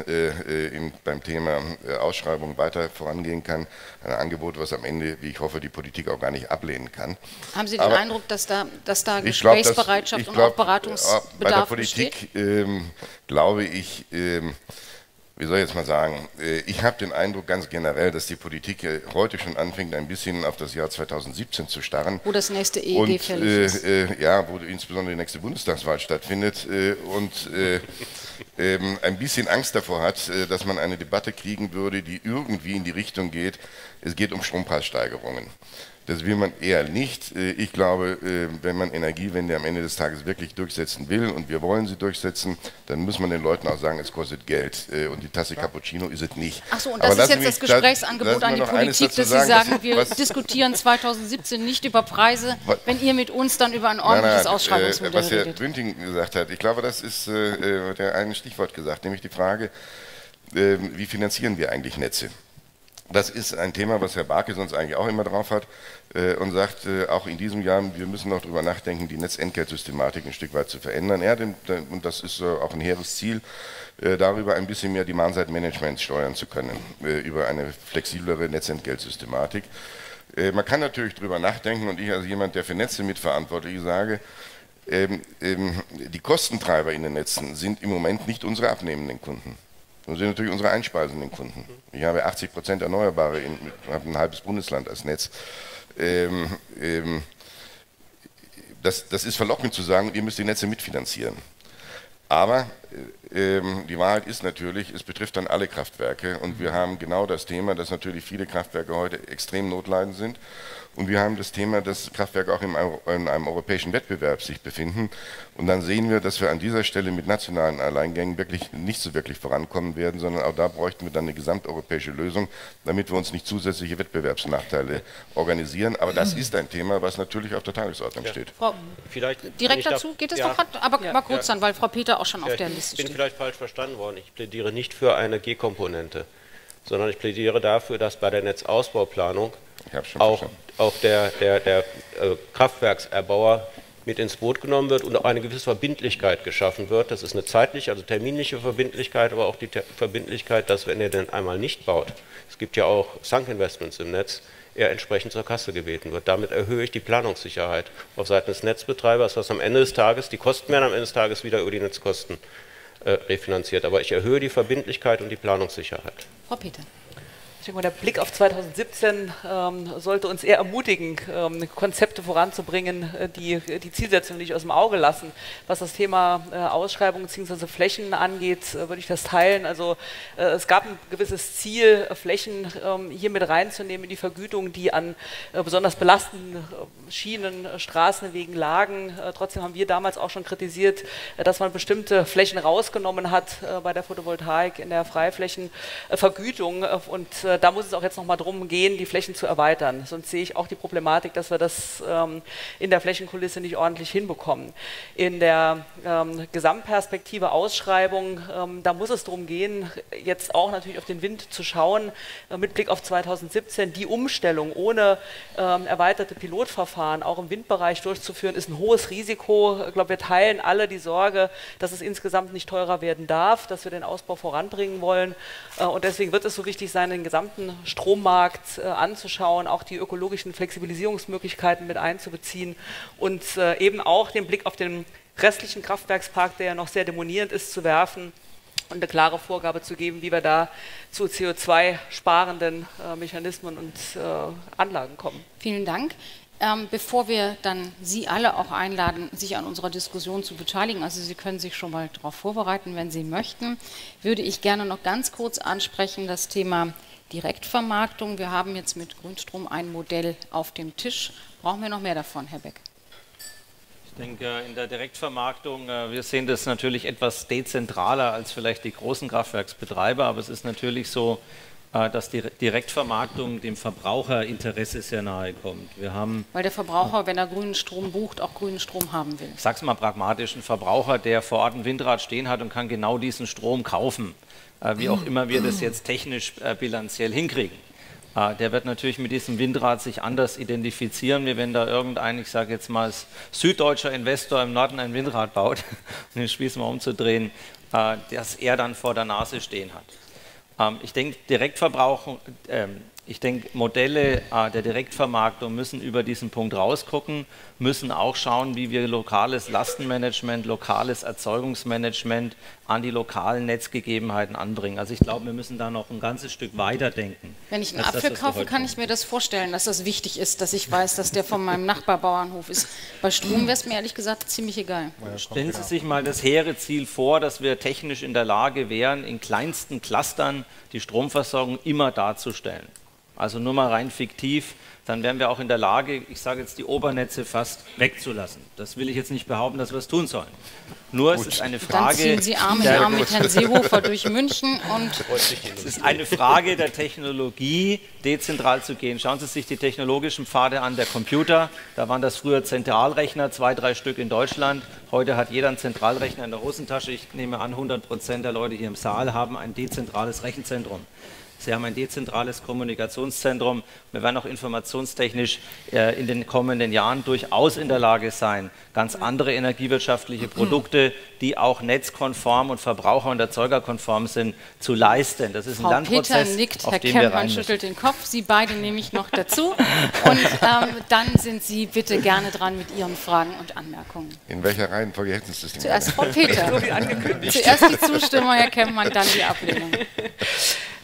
beim Thema Ausschreibung weiter vorangehen kann. Ein Angebot, was am Ende, wie ich hoffe, die Politik auch gar nicht ablehnen kann. Haben Sie den Eindruck, dass da Gesprächsbereitschaft und auch Beratungsbedarf bei der Politik glaube ich, wie soll ich jetzt mal sagen, ich habe den Eindruck ganz generell, dass die Politik heute schon anfängt, ein bisschen auf das Jahr 2017 zu starren. Wo das nächste EEG fällig ist. Ja, wo insbesondere die nächste Bundestagswahl stattfindet und ein bisschen Angst davor hat, dass man eine Debatte kriegen würde, die irgendwie in die Richtung geht, es geht um Strompreissteigerungen. Das will man eher nicht. Ich glaube, wenn man Energiewende am Ende des Tages wirklich durchsetzen will und wir wollen sie durchsetzen, dann muss man den Leuten auch sagen, es kostet Geld und die Tasse Cappuccino ist es nicht. Ach so, und das ist jetzt das Gesprächsangebot an die Politik, dass Sie sagen, wir diskutieren 2017 nicht über Preise, wenn ihr mit uns dann über ein ordentliches Ausschreibungsmodell redet. Was Herr Bünding gesagt hat, ich glaube, das ist der ein Stichwort gesagt, nämlich die Frage, wie finanzieren wir eigentlich Netze? Das ist ein Thema, was Herr Barke sonst eigentlich auch immer drauf hat und sagt, auch in diesem Jahr, wir müssen noch darüber nachdenken, die Netzentgeltsystematik ein Stück weit zu verändern. Und das ist auch ein hehres Ziel, darüber ein bisschen mehr Demand-Side-Management steuern zu können, über eine flexiblere Netzentgeltsystematik. Man kann natürlich darüber nachdenken und ich als jemand, der für Netze mitverantwortlich sage, die Kostentreiber in den Netzen sind im Moment nicht unsere abnehmenden Kunden. Das sind natürlich unsere einspeisenden Kunden. Ich habe 80% Erneuerbare, habe ein halbes Bundesland als Netz. Das ist verlockend zu sagen, ihr müsst die Netze mitfinanzieren. Aber die Wahrheit ist natürlich, es betrifft dann alle Kraftwerke und wir haben genau das Thema, dass natürlich viele Kraftwerke heute extrem notleidend sind. Und wir haben das Thema, dass Kraftwerke auch in einem europäischen Wettbewerb sich befinden. Und dann sehen wir, dass wir an dieser Stelle mit nationalen Alleingängen wirklich nicht so wirklich vorankommen werden, sondern auch da bräuchten wir dann eine gesamteuropäische Lösung, damit wir uns nicht zusätzliche Wettbewerbsnachteile organisieren. Aber das ist ein Thema, was natürlich auf der Tagesordnung steht. Frau, vielleicht direkt dazu geht es doch gerade, aber mal kurz dann, weil Frau Peter auch schon auf der Liste steht. Ich bin steht. vielleicht falsch verstanden worden. Ich plädiere nicht für eine G-Komponente, sondern ich plädiere dafür, dass bei der Netzausbauplanung auch der Kraftwerkserbauer mit ins Boot genommen wird und auch eine gewisse Verbindlichkeit geschaffen wird. Das ist eine zeitliche, also terminliche Verbindlichkeit, aber auch die Verbindlichkeit, dass, wenn er denn einmal nicht baut, es gibt ja auch Sunk-Investments im Netz, er entsprechend zur Kasse gebeten wird. Damit erhöhe ich die Planungssicherheit auf Seiten des Netzbetreibers, was am Ende des Tages, die Kosten werden am Ende des Tages wieder über die Netzkosten refinanziert. Aber ich erhöhe die Verbindlichkeit und die Planungssicherheit. Frau Peter. Ich denke mal, der Blick auf 2017 sollte uns eher ermutigen, Konzepte voranzubringen, die die Zielsetzung nicht aus dem Auge lassen. Was das Thema Ausschreibung bzw. Flächen angeht, würde ich das teilen. Also es gab ein gewisses Ziel, Flächen hier mit reinzunehmen in die Vergütung, die an besonders belastenden Schienen, Straßenwegen lagen. Trotzdem haben wir damals auch schon kritisiert, dass man bestimmte Flächen rausgenommen hat bei der Photovoltaik in der Freiflächenvergütung und da muss es auch jetzt noch mal darum gehen, die Flächen zu erweitern. Sonst sehe ich auch die Problematik, dass wir das in der Flächenkulisse nicht ordentlich hinbekommen. In der Gesamtperspektive Ausschreibung, da muss es darum gehen, jetzt auch natürlich auf den Wind zu schauen, mit Blick auf 2017. Die Umstellung ohne erweiterte Pilotverfahren auch im Windbereich durchzuführen, ist ein hohes Risiko. Ich glaube, wir teilen alle die Sorge, dass es insgesamt nicht teurer werden darf, dass wir den Ausbau voranbringen wollen. Und deswegen wird es so wichtig sein, den gesamten Strommarkt anzuschauen, auch die ökologischen Flexibilisierungsmöglichkeiten mit einzubeziehen und eben auch den Blick auf den restlichen Kraftwerkspark, der ja noch sehr dominierend ist, zu werfen und eine klare Vorgabe zu geben, wie wir da zu CO2-sparenden Mechanismen und Anlagen kommen. Vielen Dank. Bevor wir dann Sie alle auch einladen, sich an unserer Diskussion zu beteiligen, also Sie können sich schon mal darauf vorbereiten, wenn Sie möchten, würde ich gerne noch ganz kurz ansprechen das Thema Direktvermarktung. Wir haben jetzt mit Grünstrom ein Modell auf dem Tisch. Brauchen wir noch mehr davon, Herr Beck? Ich denke, in der Direktvermarktung, wir sehen das natürlich etwas dezentraler als vielleicht die großen Kraftwerksbetreiber, aber es ist natürlich so, dass die Direktvermarktung dem Verbraucherinteresse sehr nahe kommt. Weil der Verbraucher, wenn er grünen Strom bucht, auch grünen Strom haben will. Ich sage es mal pragmatisch, ein Verbraucher, der vor Ort ein Windrad stehen hat und kann genau diesen Strom kaufen, wie auch immer wir das jetzt technisch bilanziell hinkriegen. Der wird natürlich mit diesem Windrad sich anders identifizieren, wie wenn da irgendein, ich sage jetzt mal, süddeutscher Investor im Norden ein Windrad baut, um den Spieß mal umzudrehen, das er dann vor der Nase stehen hat. Ich denke, Modelle der Direktvermarktung müssen über diesen Punkt rausgucken, müssen auch schauen, wie wir lokales Lastenmanagement, lokales Erzeugungsmanagement an die lokalen Netzgegebenheiten anbringen. Also ich glaube, wir müssen da noch ein ganzes Stück weiter denken. Wenn ich einen Apfel kaufe, kann ich mir das vorstellen, dass das wichtig ist, dass ich weiß, dass der von meinem Nachbarbauernhof ist. Bei Strom wäre es mir ehrlich gesagt ziemlich egal. Stellen Sie sich mal das hehre Ziel vor, dass wir technisch in der Lage wären, in kleinsten Clustern die Stromversorgung immer darzustellen. Also nur mal rein fiktiv, dann wären wir auch in der Lage, ich sage jetzt die Obernetze fast wegzulassen. Das will ich jetzt nicht behaupten, dass wir es tun sollen. Nur es ist eine Frage... Dann ziehen Sie Arm in Arm mit Herrn Seehofer durch München und... Es ist eine Frage der Technologie, dezentral zu gehen. Schauen Sie sich die technologischen Pfade an, der Computer. Da waren das früher Zentralrechner, 2, 3 Stück in Deutschland. Heute hat jeder einen Zentralrechner in der Hosentasche. Ich nehme an, 100% der Leute hier im Saal haben ein dezentrales Rechenzentrum. Sie haben ein dezentrales Kommunikationszentrum. Wir werden auch informationstechnisch in den kommenden Jahren durchaus in der Lage sein, ganz andere energiewirtschaftliche Produkte, die auch netzkonform und verbraucher- und erzeugerkonform sind, zu leisten. Das ist ein Lernprozess, Peter nickt, auf Herr den wir rein Kempmann müssen. schüttelt den Kopf, Sie beide nehme ich noch dazu. Und dann sind Sie bitte gerne dran mit Ihren Fragen und Anmerkungen. In welcher Reihenfolge hätten Sie das denn? Zuerst Frau Peter. Zuerst die Zustimmung, Herr Kempmann, dann die Ablehnung.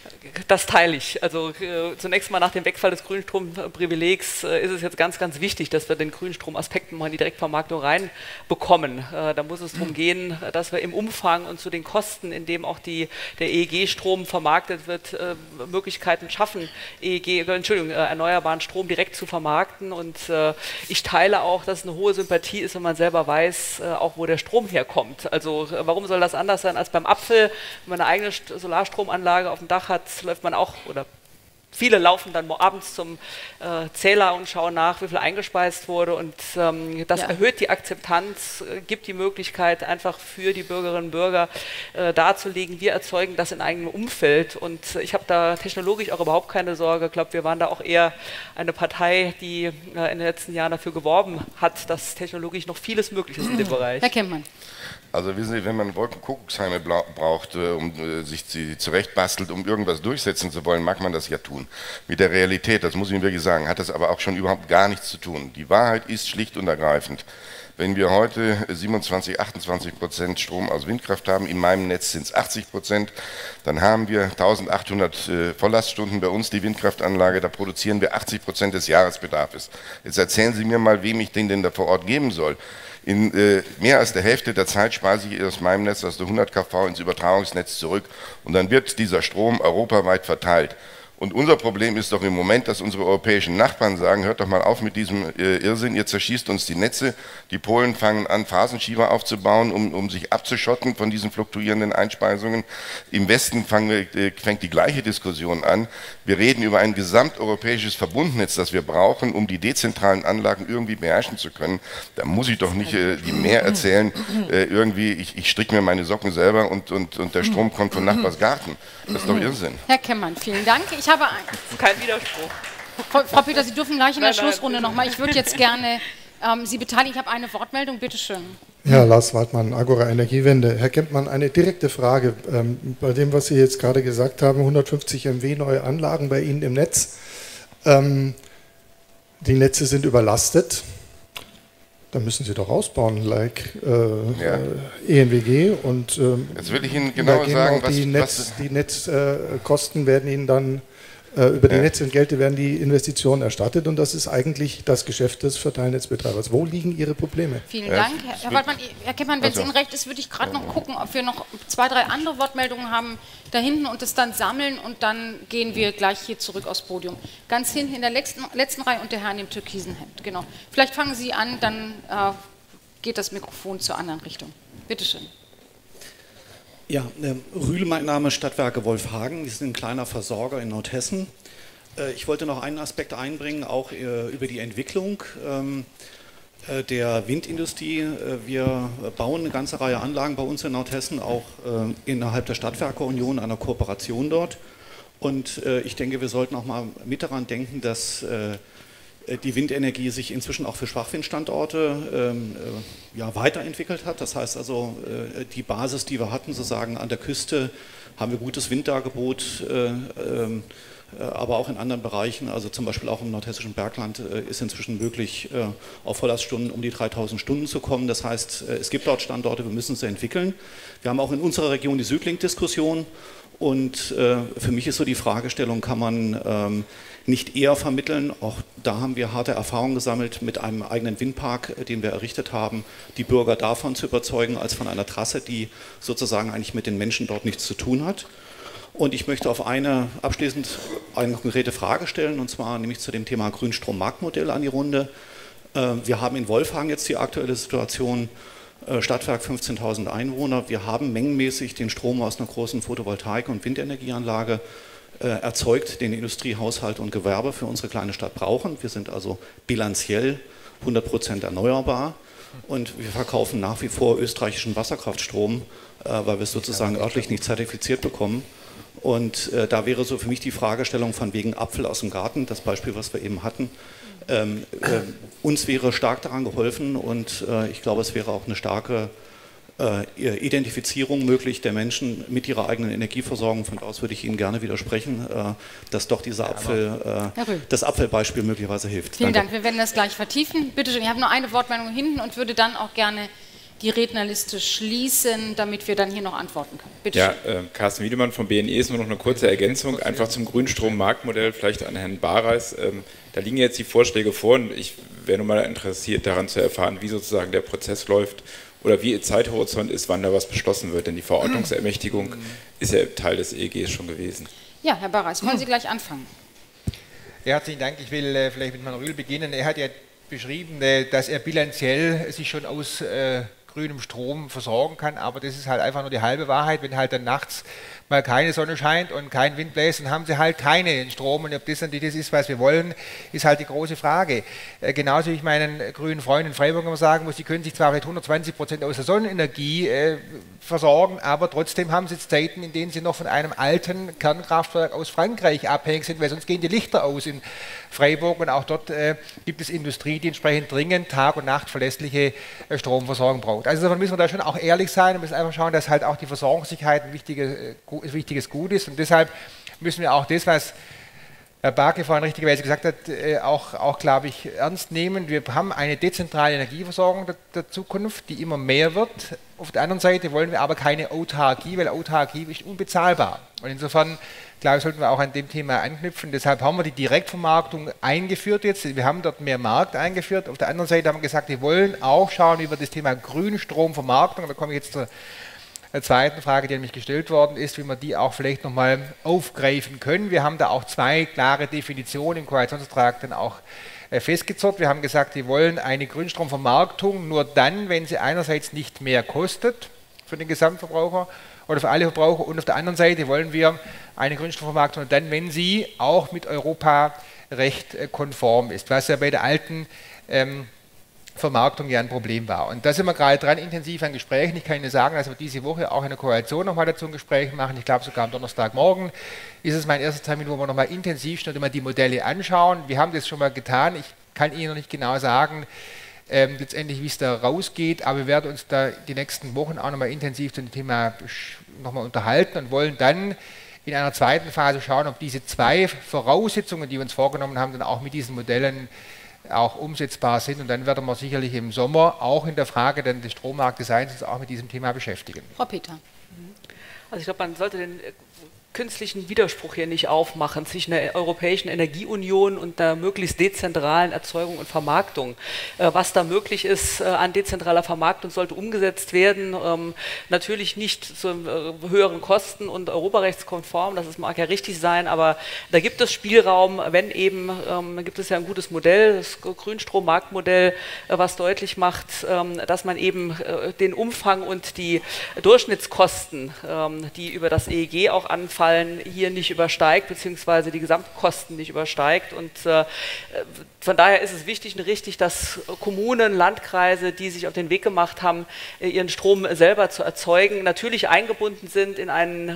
Das teile ich. Also zunächst mal nach dem Wegfall des Grünstromprivilegs ist es jetzt ganz, ganz wichtig, dass wir den Grünstromaspekt mal in die Direktvermarktung reinbekommen. Da muss es darum gehen, dass wir im Umfang und zu den Kosten, in dem auch der EEG-Strom vermarktet wird, Möglichkeiten schaffen, erneuerbaren Strom direkt zu vermarkten. Und ich teile auch, dass es eine hohe Sympathie ist, wenn man selber weiß, auch wo der Strom herkommt. Also warum soll das anders sein als beim Apfel? Wenn man eine eigene Solarstromanlage auf dem Dach hat, läuft man auch, oder viele laufen dann abends zum Zähler und schauen nach, wie viel eingespeist wurde, und das erhöht die Akzeptanz, gibt die Möglichkeit einfach für die Bürgerinnen und Bürger darzulegen, wir erzeugen das in eigenem Umfeld, und ich habe da technologisch auch überhaupt keine Sorge. Ich glaube, wir waren da auch eher eine Partei, die in den letzten Jahren dafür geworben hat, dass technologisch noch vieles möglich ist in dem Bereich. Herr Kempmann. Also wissen Sie, wenn man Wolkenkuckucksheime braucht, sich sie zurechtbastelt, um irgendwas durchsetzen zu wollen, mag man das ja tun. Mit der Realität, das muss ich Ihnen wirklich sagen, hat das aber auch schon überhaupt gar nichts zu tun. Die Wahrheit ist schlicht und ergreifend: Wenn wir heute 27-28% Strom aus Windkraft haben, in meinem Netz sind es 80%, dann haben wir 1800 Volllaststunden bei uns, die Windkraftanlage, da produzieren wir 80% des Jahresbedarfs. Jetzt erzählen Sie mir mal, wem ich den denn da vor Ort geben soll. In mehr als der Hälfte der Zeit speise ich aus meinem Netz, aus der 100 kV, ins Übertragungsnetz zurück, und dann wird dieser Strom europaweit verteilt. Und unser Problem ist doch im Moment, dass unsere europäischen Nachbarn sagen, hört doch mal auf mit diesem Irrsinn, ihr zerschießt uns die Netze. Die Polen fangen an, Phasenschieber aufzubauen, um sich abzuschotten von diesen fluktuierenden Einspeisungen. Im Westen fängt die gleiche Diskussion an. Wir reden über ein gesamteuropäisches Verbundnetz, das wir brauchen, um die dezentralen Anlagen irgendwie beherrschen zu können. Da muss ich doch nicht die mehr erzählen, irgendwie, ich stricke mir meine Socken selber und der Strom kommt vom Nachbarsgarten. Das ist doch Irrsinn. Herr Kempmann, vielen Dank. Ich habe kein Widerspruch. Frau Peter, Sie dürfen gleich in der Schlussrunde nochmal. Ich würde jetzt gerne Sie beteiligen. Ich habe eine Wortmeldung, bitteschön. Ja, Lars Waldmann, Agora Energiewende. Herr Kempmann, eine direkte Frage. Bei dem, was Sie jetzt gerade gesagt haben, 150 MW neue Anlagen bei Ihnen im Netz. Die Netze sind überlastet. Da müssen Sie doch ausbauen, like ENWG. Und jetzt will ich Ihnen genau sagen, die Netzkosten werden Ihnen dann über die Netzentgelte werden die Investitionen erstattet, und das ist eigentlich das Geschäft des Verteilnetzbetreibers. Wo liegen Ihre Probleme? Vielen Dank. Herr Waldmann, Herr Kempmann, wenn es Ihnen recht ist, würde ich gerade noch gucken, ob wir noch 2, 3 andere Wortmeldungen haben da hinten und das dann sammeln, und dann gehen wir gleich hier zurück aufs Podium. Ganz hinten in der letzten Reihe, und der Herr in dem türkisen Hemd. Genau. Vielleicht fangen Sie an, dann geht das Mikrofon zur anderen Richtung. Bitte schön. Ja, Rühle, mein Name, Stadtwerke Wolfhagen. Wir sind ein kleiner Versorger in Nordhessen. Ich wollte noch einen Aspekt einbringen, auch über die Entwicklung der Windindustrie. Wir bauen eine ganze Reihe Anlagen bei uns in Nordhessen, auch innerhalb der Stadtwerke-Union, einer Kooperation dort. Und ich denke, wir sollten auch mal mit daran denken, dass die Windenergie sich inzwischen auch für Schwachwindstandorte weiterentwickelt hat. Das heißt also, die Basis, die wir hatten, sozusagen an der Küste, haben wir gutes Winddargebot, aber auch in anderen Bereichen, also zum Beispiel auch im nordhessischen Bergland, ist inzwischen möglich, auf Volllaststunden um die 3000 Stunden zu kommen. Das heißt, es gibt dort Standorte, wir müssen sie entwickeln. Wir haben auch in unserer Region die Südlink-Diskussion, und für mich ist so die Fragestellung, kann man nicht eher vermitteln, auch da haben wir harte Erfahrungen gesammelt mit einem eigenen Windpark, den wir errichtet haben, die Bürger davon zu überzeugen, als von einer Trasse, die sozusagen eigentlich mit den Menschen dort nichts zu tun hat. Und ich möchte abschließend eine konkrete Frage stellen, und zwar nämlich zu dem Thema Grünstrommarktmodell an die Runde. Wir haben in Wolfhagen jetzt die aktuelle Situation, Stadtwerk 15.000 Einwohner. Wir haben mengenmäßig den Strom aus einer großen Photovoltaik- und Windenergieanlage erzeugt, den Industrie, Haushalt und Gewerbe für unsere kleine Stadt brauchen. Wir sind also bilanziell 100% erneuerbar, und wir verkaufen nach wie vor österreichischen Wasserkraftstrom, weil wir es sozusagen örtlich nicht zertifiziert bekommen. Und da wäre so für mich die Fragestellung von wegen Apfel aus dem Garten, das Beispiel, was wir eben hatten. Uns wäre stark daran geholfen, und ich glaube, es wäre auch eine starke Identifizierung möglich der Menschen mit ihrer eigenen Energieversorgung. Von da aus würde ich Ihnen gerne widersprechen, dass doch dieser das Apfelbeispiel möglicherweise hilft. Vielen Dank. Wir werden das gleich vertiefen. Bitte schön, ich habe nur eine Wortmeldung hinten und würde dann auch gerne die Rednerliste schließen, damit wir dann hier noch antworten können. Bitte ja, schön. Carsten Wiedemann vom BNE ist nur noch eine kurze Ergänzung, einfach zum Grünstrom-Marktmodell, vielleicht an Herrn Bareis. Da liegen jetzt die Vorschläge vor und ich wäre nun mal interessiert daran zu erfahren, wie sozusagen der Prozess läuft oder wie Ihr Zeithorizont ist, wann da was beschlossen wird, denn die Verordnungsermächtigung ist ja Teil des EEGs schon gewesen. Ja, Herr Bareis, wollen Sie gleich anfangen? Ja, herzlichen Dank. Ich will vielleicht mit Herrn Rühl beginnen. Er hat ja beschrieben, dass er bilanziell sich schon aus grünem Strom versorgen kann, aber das ist halt einfach nur die halbe Wahrheit. Wenn halt dann nachts mal keine Sonne scheint und kein Wind bläst, dann haben sie halt keinen Strom, und ob das natürlich das ist, was wir wollen, ist halt die große Frage. Genauso wie ich meinen grünen Freunden in Freiburg immer sagen muss, die können sich zwar vielleicht 120% aus der Sonnenenergie versorgen, aber trotzdem haben sie jetzt Zeiten, in denen sie noch von einem alten Kernkraftwerk aus Frankreich abhängig sind, weil sonst gehen die Lichter aus in Freiburg, und auch dort gibt es Industrie, die entsprechend dringend Tag und Nacht verlässliche Stromversorgung braucht. Also davon müssen wir da schon auch ehrlich sein und müssen einfach schauen, dass halt auch die Versorgungssicherheit ein wichtiges Gut ist, und deshalb müssen wir auch das, was Herr Barke vorhin richtigerweise gesagt hat, auch glaube ich, ernst nehmen. Wir haben eine dezentrale Energieversorgung der Zukunft, die immer mehr wird. Auf der anderen Seite wollen wir aber keine Autarkie, weil Autarkie ist unbezahlbar. Und insofern, glaube ich, sollten wir auch an dem Thema anknüpfen. Deshalb haben wir die Direktvermarktung eingeführt jetzt. Wir haben dort mehr Markt eingeführt. Auf der anderen Seite haben wir gesagt, wir wollen auch schauen über das Thema Grünstromvermarktung. Da komme ich jetzt zur zweiten Frage, die an mich gestellt worden ist, wie wir die auch vielleicht nochmal aufgreifen können. Wir haben da auch zwei klare Definitionen im Koalitionsvertrag dann auch festgezurrt. Wir haben gesagt, wir wollen eine Grünstromvermarktung nur dann, wenn sie einerseits nicht mehr kostet für den Gesamtverbraucher oder für alle Verbraucher, und auf der anderen Seite wollen wir eine Grünstromvermarktung nur dann, wenn sie auch mit Europarecht konform ist, was ja bei der alten Vermarktung ja ein Problem war. Und da sind wir gerade dran, intensiv an Gesprächen. Ich kann Ihnen sagen, dass wir diese Woche auch in der Koalition nochmal dazu ein Gespräch machen. Ich glaube, sogar am Donnerstagmorgen ist es mein erster Termin, wo wir nochmal intensiv die Modelle anschauen. Wir haben das schon mal getan. Ich kann Ihnen noch nicht genau sagen, letztendlich, wie es da rausgeht, aber wir werden uns da die nächsten Wochen auch nochmal intensiv zu dem Thema nochmal unterhalten und wollen dann in einer zweiten Phase schauen, ob diese zwei Voraussetzungen, die wir uns vorgenommen haben, dann auch mit diesen Modellen auch umsetzbar sind, und dann werden wir sicherlich im Sommer auch in der Frage des Strommarktdesigns uns auch mit diesem Thema beschäftigen. Frau Peter. Also ich glaube, man sollte den künstlichen Widerspruch hier nicht aufmachen zwischen der Europäischen Energieunion und der möglichst dezentralen Erzeugung und Vermarktung. Was da möglich ist an dezentraler Vermarktung, sollte umgesetzt werden. Natürlich nicht zu höheren Kosten und europarechtskonform, das mag ja richtig sein, aber da gibt es Spielraum, wenn eben, da gibt es ja ein gutes Modell, das Grünstrommarktmodell, was deutlich macht, dass man eben den Umfang und die Durchschnittskosten, die über das EEG auch anfallen, hier nicht übersteigt, beziehungsweise die Gesamtkosten nicht übersteigt. Und von daher ist es wichtig und richtig, dass Kommunen, Landkreise, die sich auf den Weg gemacht haben, ihren Strom selber zu erzeugen, natürlich eingebunden sind in einen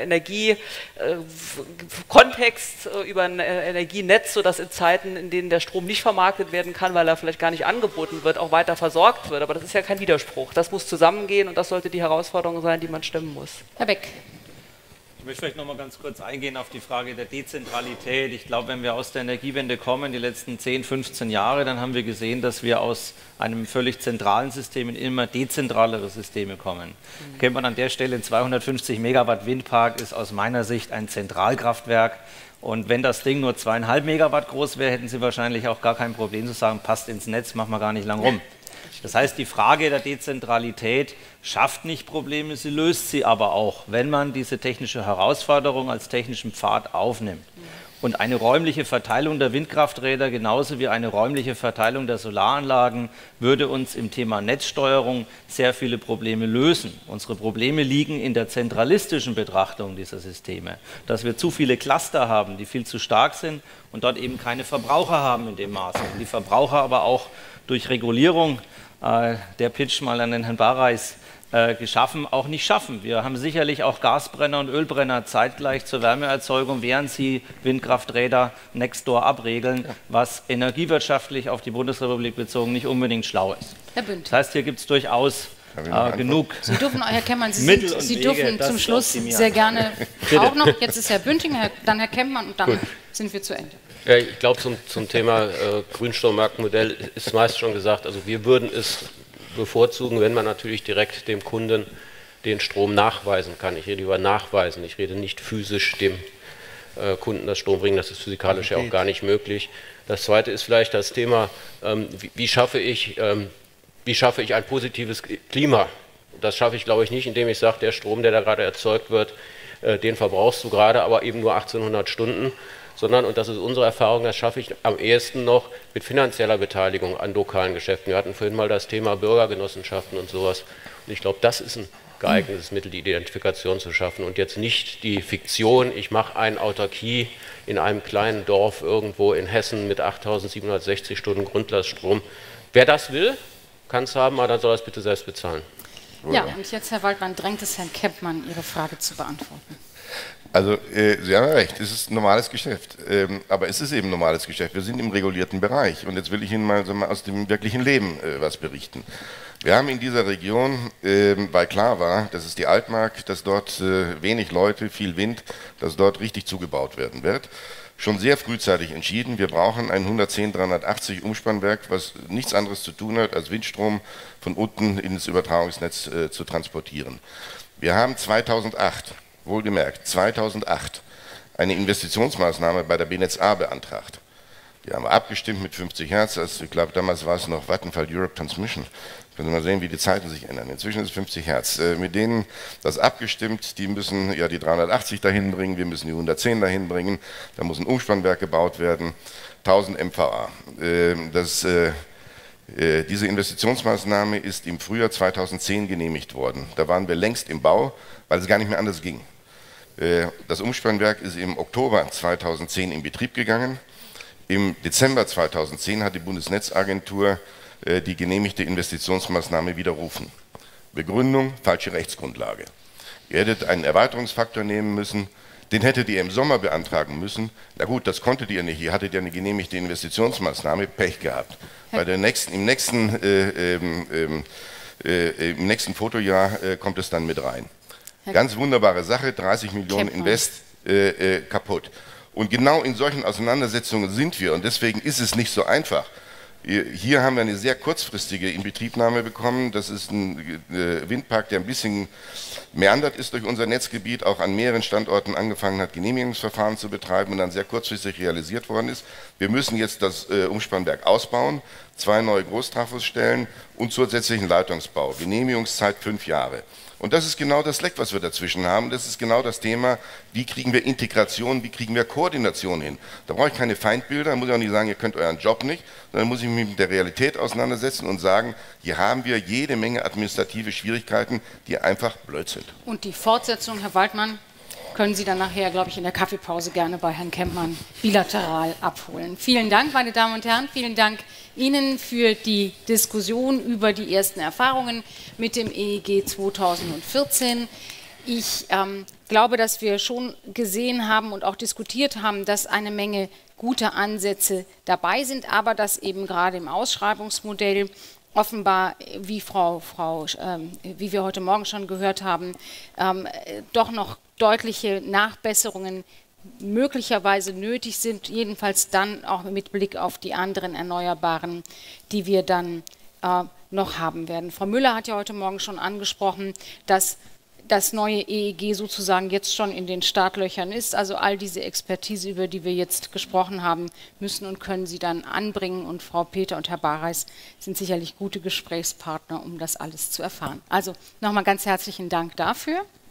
Energiekontext über ein Energienetz, sodass in Zeiten, in denen der Strom nicht vermarktet werden kann, weil er vielleicht gar nicht angeboten wird, auch weiter versorgt wird. Aber das ist ja kein Widerspruch. Das muss zusammengehen, und das sollte die Herausforderung sein, die man stemmen muss. Herr Beck. Ich möchte vielleicht noch mal ganz kurz eingehen auf die Frage der Dezentralität. Ich glaube, wenn wir aus der Energiewende kommen, die letzten 10, 15 Jahre, dann haben wir gesehen, dass wir aus einem völlig zentralen System in immer dezentralere Systeme kommen. Kennt man an der Stelle, ein 250 Megawatt Windpark ist aus meiner Sicht ein Zentralkraftwerk. Und wenn das Ding nur 2,5 Megawatt groß wäre, hätten Sie wahrscheinlich auch gar kein Problem zu sagen, passt ins Netz, machen wir gar nicht lang rum. Das heißt, die Frage der Dezentralität schafft nicht Probleme, sie löst sie aber auch, wenn man diese technische Herausforderung als technischen Pfad aufnimmt. Und eine räumliche Verteilung der Windkrafträder genauso wie eine räumliche Verteilung der Solaranlagen würde uns im Thema Netzsteuerung sehr viele Probleme lösen. Unsere Probleme liegen in der zentralistischen Betrachtung dieser Systeme, dass wir zu viele Cluster haben, die viel zu stark sind und dort eben keine Verbraucher haben in dem Maße. Und die Verbraucher aber auch durch Regulierung, der Pitch mal an den Herrn Bareis, geschaffen, auch nicht schaffen. Wir haben sicherlich auch Gasbrenner und Ölbrenner zeitgleich zur Wärmeerzeugung, während sie Windkrafträder next door abregeln, was energiewirtschaftlich auf die Bundesrepublik bezogen nicht unbedingt schlau ist. Herr Bünd. Das heißt, hier gibt es durchaus genug Sie dürfen, Herr Kemmmann, Mittel und Sie Wege, dürfen das zum zu Schluss optimieren. sehr gerne auch noch, jetzt ist Herr Bünding, dann Herr Kemmmann, und dann sind wir zu Ende. Ja, ich glaube, zum Thema Grünstrommarktmodell ist meist schon gesagt, also wir würden es bevorzugen, wenn man natürlich direkt dem Kunden den Strom nachweisen kann. Ich rede über nachweisen, ich rede nicht physisch dem Kunden das Strom bringen, das ist physikalisch ja auch gar nicht möglich. Das zweite ist vielleicht das Thema, wie schaffe ich ein positives Klima? Das schaffe ich, glaube ich, nicht, indem ich sage, der Strom, der da gerade erzeugt wird, den verbrauchst du gerade, aber eben nur 1800 Stunden, sondern, und das ist unsere Erfahrung, das schaffe ich am ehesten noch mit finanzieller Beteiligung an lokalen Geschäften. Wir hatten vorhin mal das Thema Bürgergenossenschaften und sowas. Und ich glaube, das ist ein geeignetes Mittel, die Identifikation zu schaffen und jetzt nicht die Fiktion, ich mache eine Autarkie in einem kleinen Dorf irgendwo in Hessen mit 8760 Stunden Grundlaststrom. Wer das will, kann es haben, aber dann soll er es bitte selbst bezahlen. Ja, und jetzt, Herr Waldmann, drängt es Herrn Kempmann, Ihre Frage zu beantworten. Also, Sie haben ja recht, es ist ein normales Geschäft, aber es ist eben ein normales Geschäft. Wir sind im regulierten Bereich und jetzt will ich Ihnen mal aus dem wirklichen Leben was berichten. Wir haben in dieser Region, weil klar war, das ist die Altmark, dass dort wenig Leute, viel Wind, dass dort richtig zugebaut werden wird, schon sehr frühzeitig entschieden, wir brauchen ein 110-380 Umspannwerk, was nichts anderes zu tun hat, als Windstrom von unten ins Übertragungsnetz zu transportieren. Wir haben 2008, wohlgemerkt 2008, eine Investitionsmaßnahme bei der BNetz A beantragt. Die haben wir abgestimmt mit 50 Hertz, also ich glaube damals war es noch Vattenfall Europe Transmission. Können Sie mal sehen, wie die Zeiten sich ändern. Inzwischen ist es 50 Hertz. Mit denen das abgestimmt, die müssen ja die 380 dahin bringen, wir müssen die 110 dahin bringen, da muss ein Umspannwerk gebaut werden, 1000 MVA. Diese Investitionsmaßnahme ist im Frühjahr 2010 genehmigt worden. Da waren wir längst im Bau, weil es gar nicht mehr anders ging. Das Umspannwerk ist im Oktober 2010 in Betrieb gegangen. Im Dezember 2010 hat die Bundesnetzagentur die genehmigte Investitionsmaßnahme widerrufen. Begründung, falsche Rechtsgrundlage. Ihr hättet einen Erweiterungsfaktor nehmen müssen, den hättet ihr im Sommer beantragen müssen. Na gut, das konntet ihr nicht, ihr hattet ja eine genehmigte Investitionsmaßnahme, Pech gehabt. Bei der im nächsten Fotojahr kommt es dann mit rein. Ganz wunderbare Sache, 30 Millionen Invest kaputt. Und genau in solchen Auseinandersetzungen sind wir und deswegen ist es nicht so einfach. Hier haben wir eine sehr kurzfristige Inbetriebnahme bekommen. Das ist ein Windpark, der ein bisschen meandert ist durch unser Netzgebiet, auch an mehreren Standorten angefangen hat, Genehmigungsverfahren zu betreiben und dann sehr kurzfristig realisiert worden ist. Wir müssen jetzt das Umspannwerk ausbauen, 2 neue Großtrafos stellen und zusätzlichen Leitungsbau. Genehmigungszeit 5 Jahre. Und das ist genau das Leck, was wir dazwischen haben. Das ist genau das Thema, wie kriegen wir Integration, wie kriegen wir Koordination hin. Da brauche ich keine Feindbilder, da muss ich auch nicht sagen, ihr könnt euren Job nicht, sondern muss ich mich mit der Realität auseinandersetzen und sagen, hier haben wir jede Menge administrative Schwierigkeiten, die einfach blöd sind. Und die Fortsetzung, Herr Waldmann, können Sie dann nachher, glaube ich, in der Kaffeepause gerne bei Herrn Kempmann bilateral abholen. Vielen Dank, meine Damen und Herren. Vielen Dank Ihnen für die Diskussion über die ersten Erfahrungen mit dem EEG 2014. Ich glaube, dass wir schon gesehen haben und auch diskutiert haben, dass eine Menge guter Ansätze dabei sind, aber dass eben gerade im Ausschreibungsmodell offenbar, wie wir heute Morgen schon gehört haben, doch noch deutliche Nachbesserungen möglicherweise nötig sind, jedenfalls dann auch mit Blick auf die anderen Erneuerbaren, die wir dann noch haben werden. Frau Müller hat ja heute Morgen schon angesprochen, dass das neue EEG sozusagen jetzt schon in den Startlöchern ist. Also all diese Expertise, über die wir jetzt gesprochen haben, müssen und können Sie dann anbringen. Und Frau Peter und Herr Barreis sind sicherlich gute Gesprächspartner, um das alles zu erfahren. Also nochmal ganz herzlichen Dank dafür.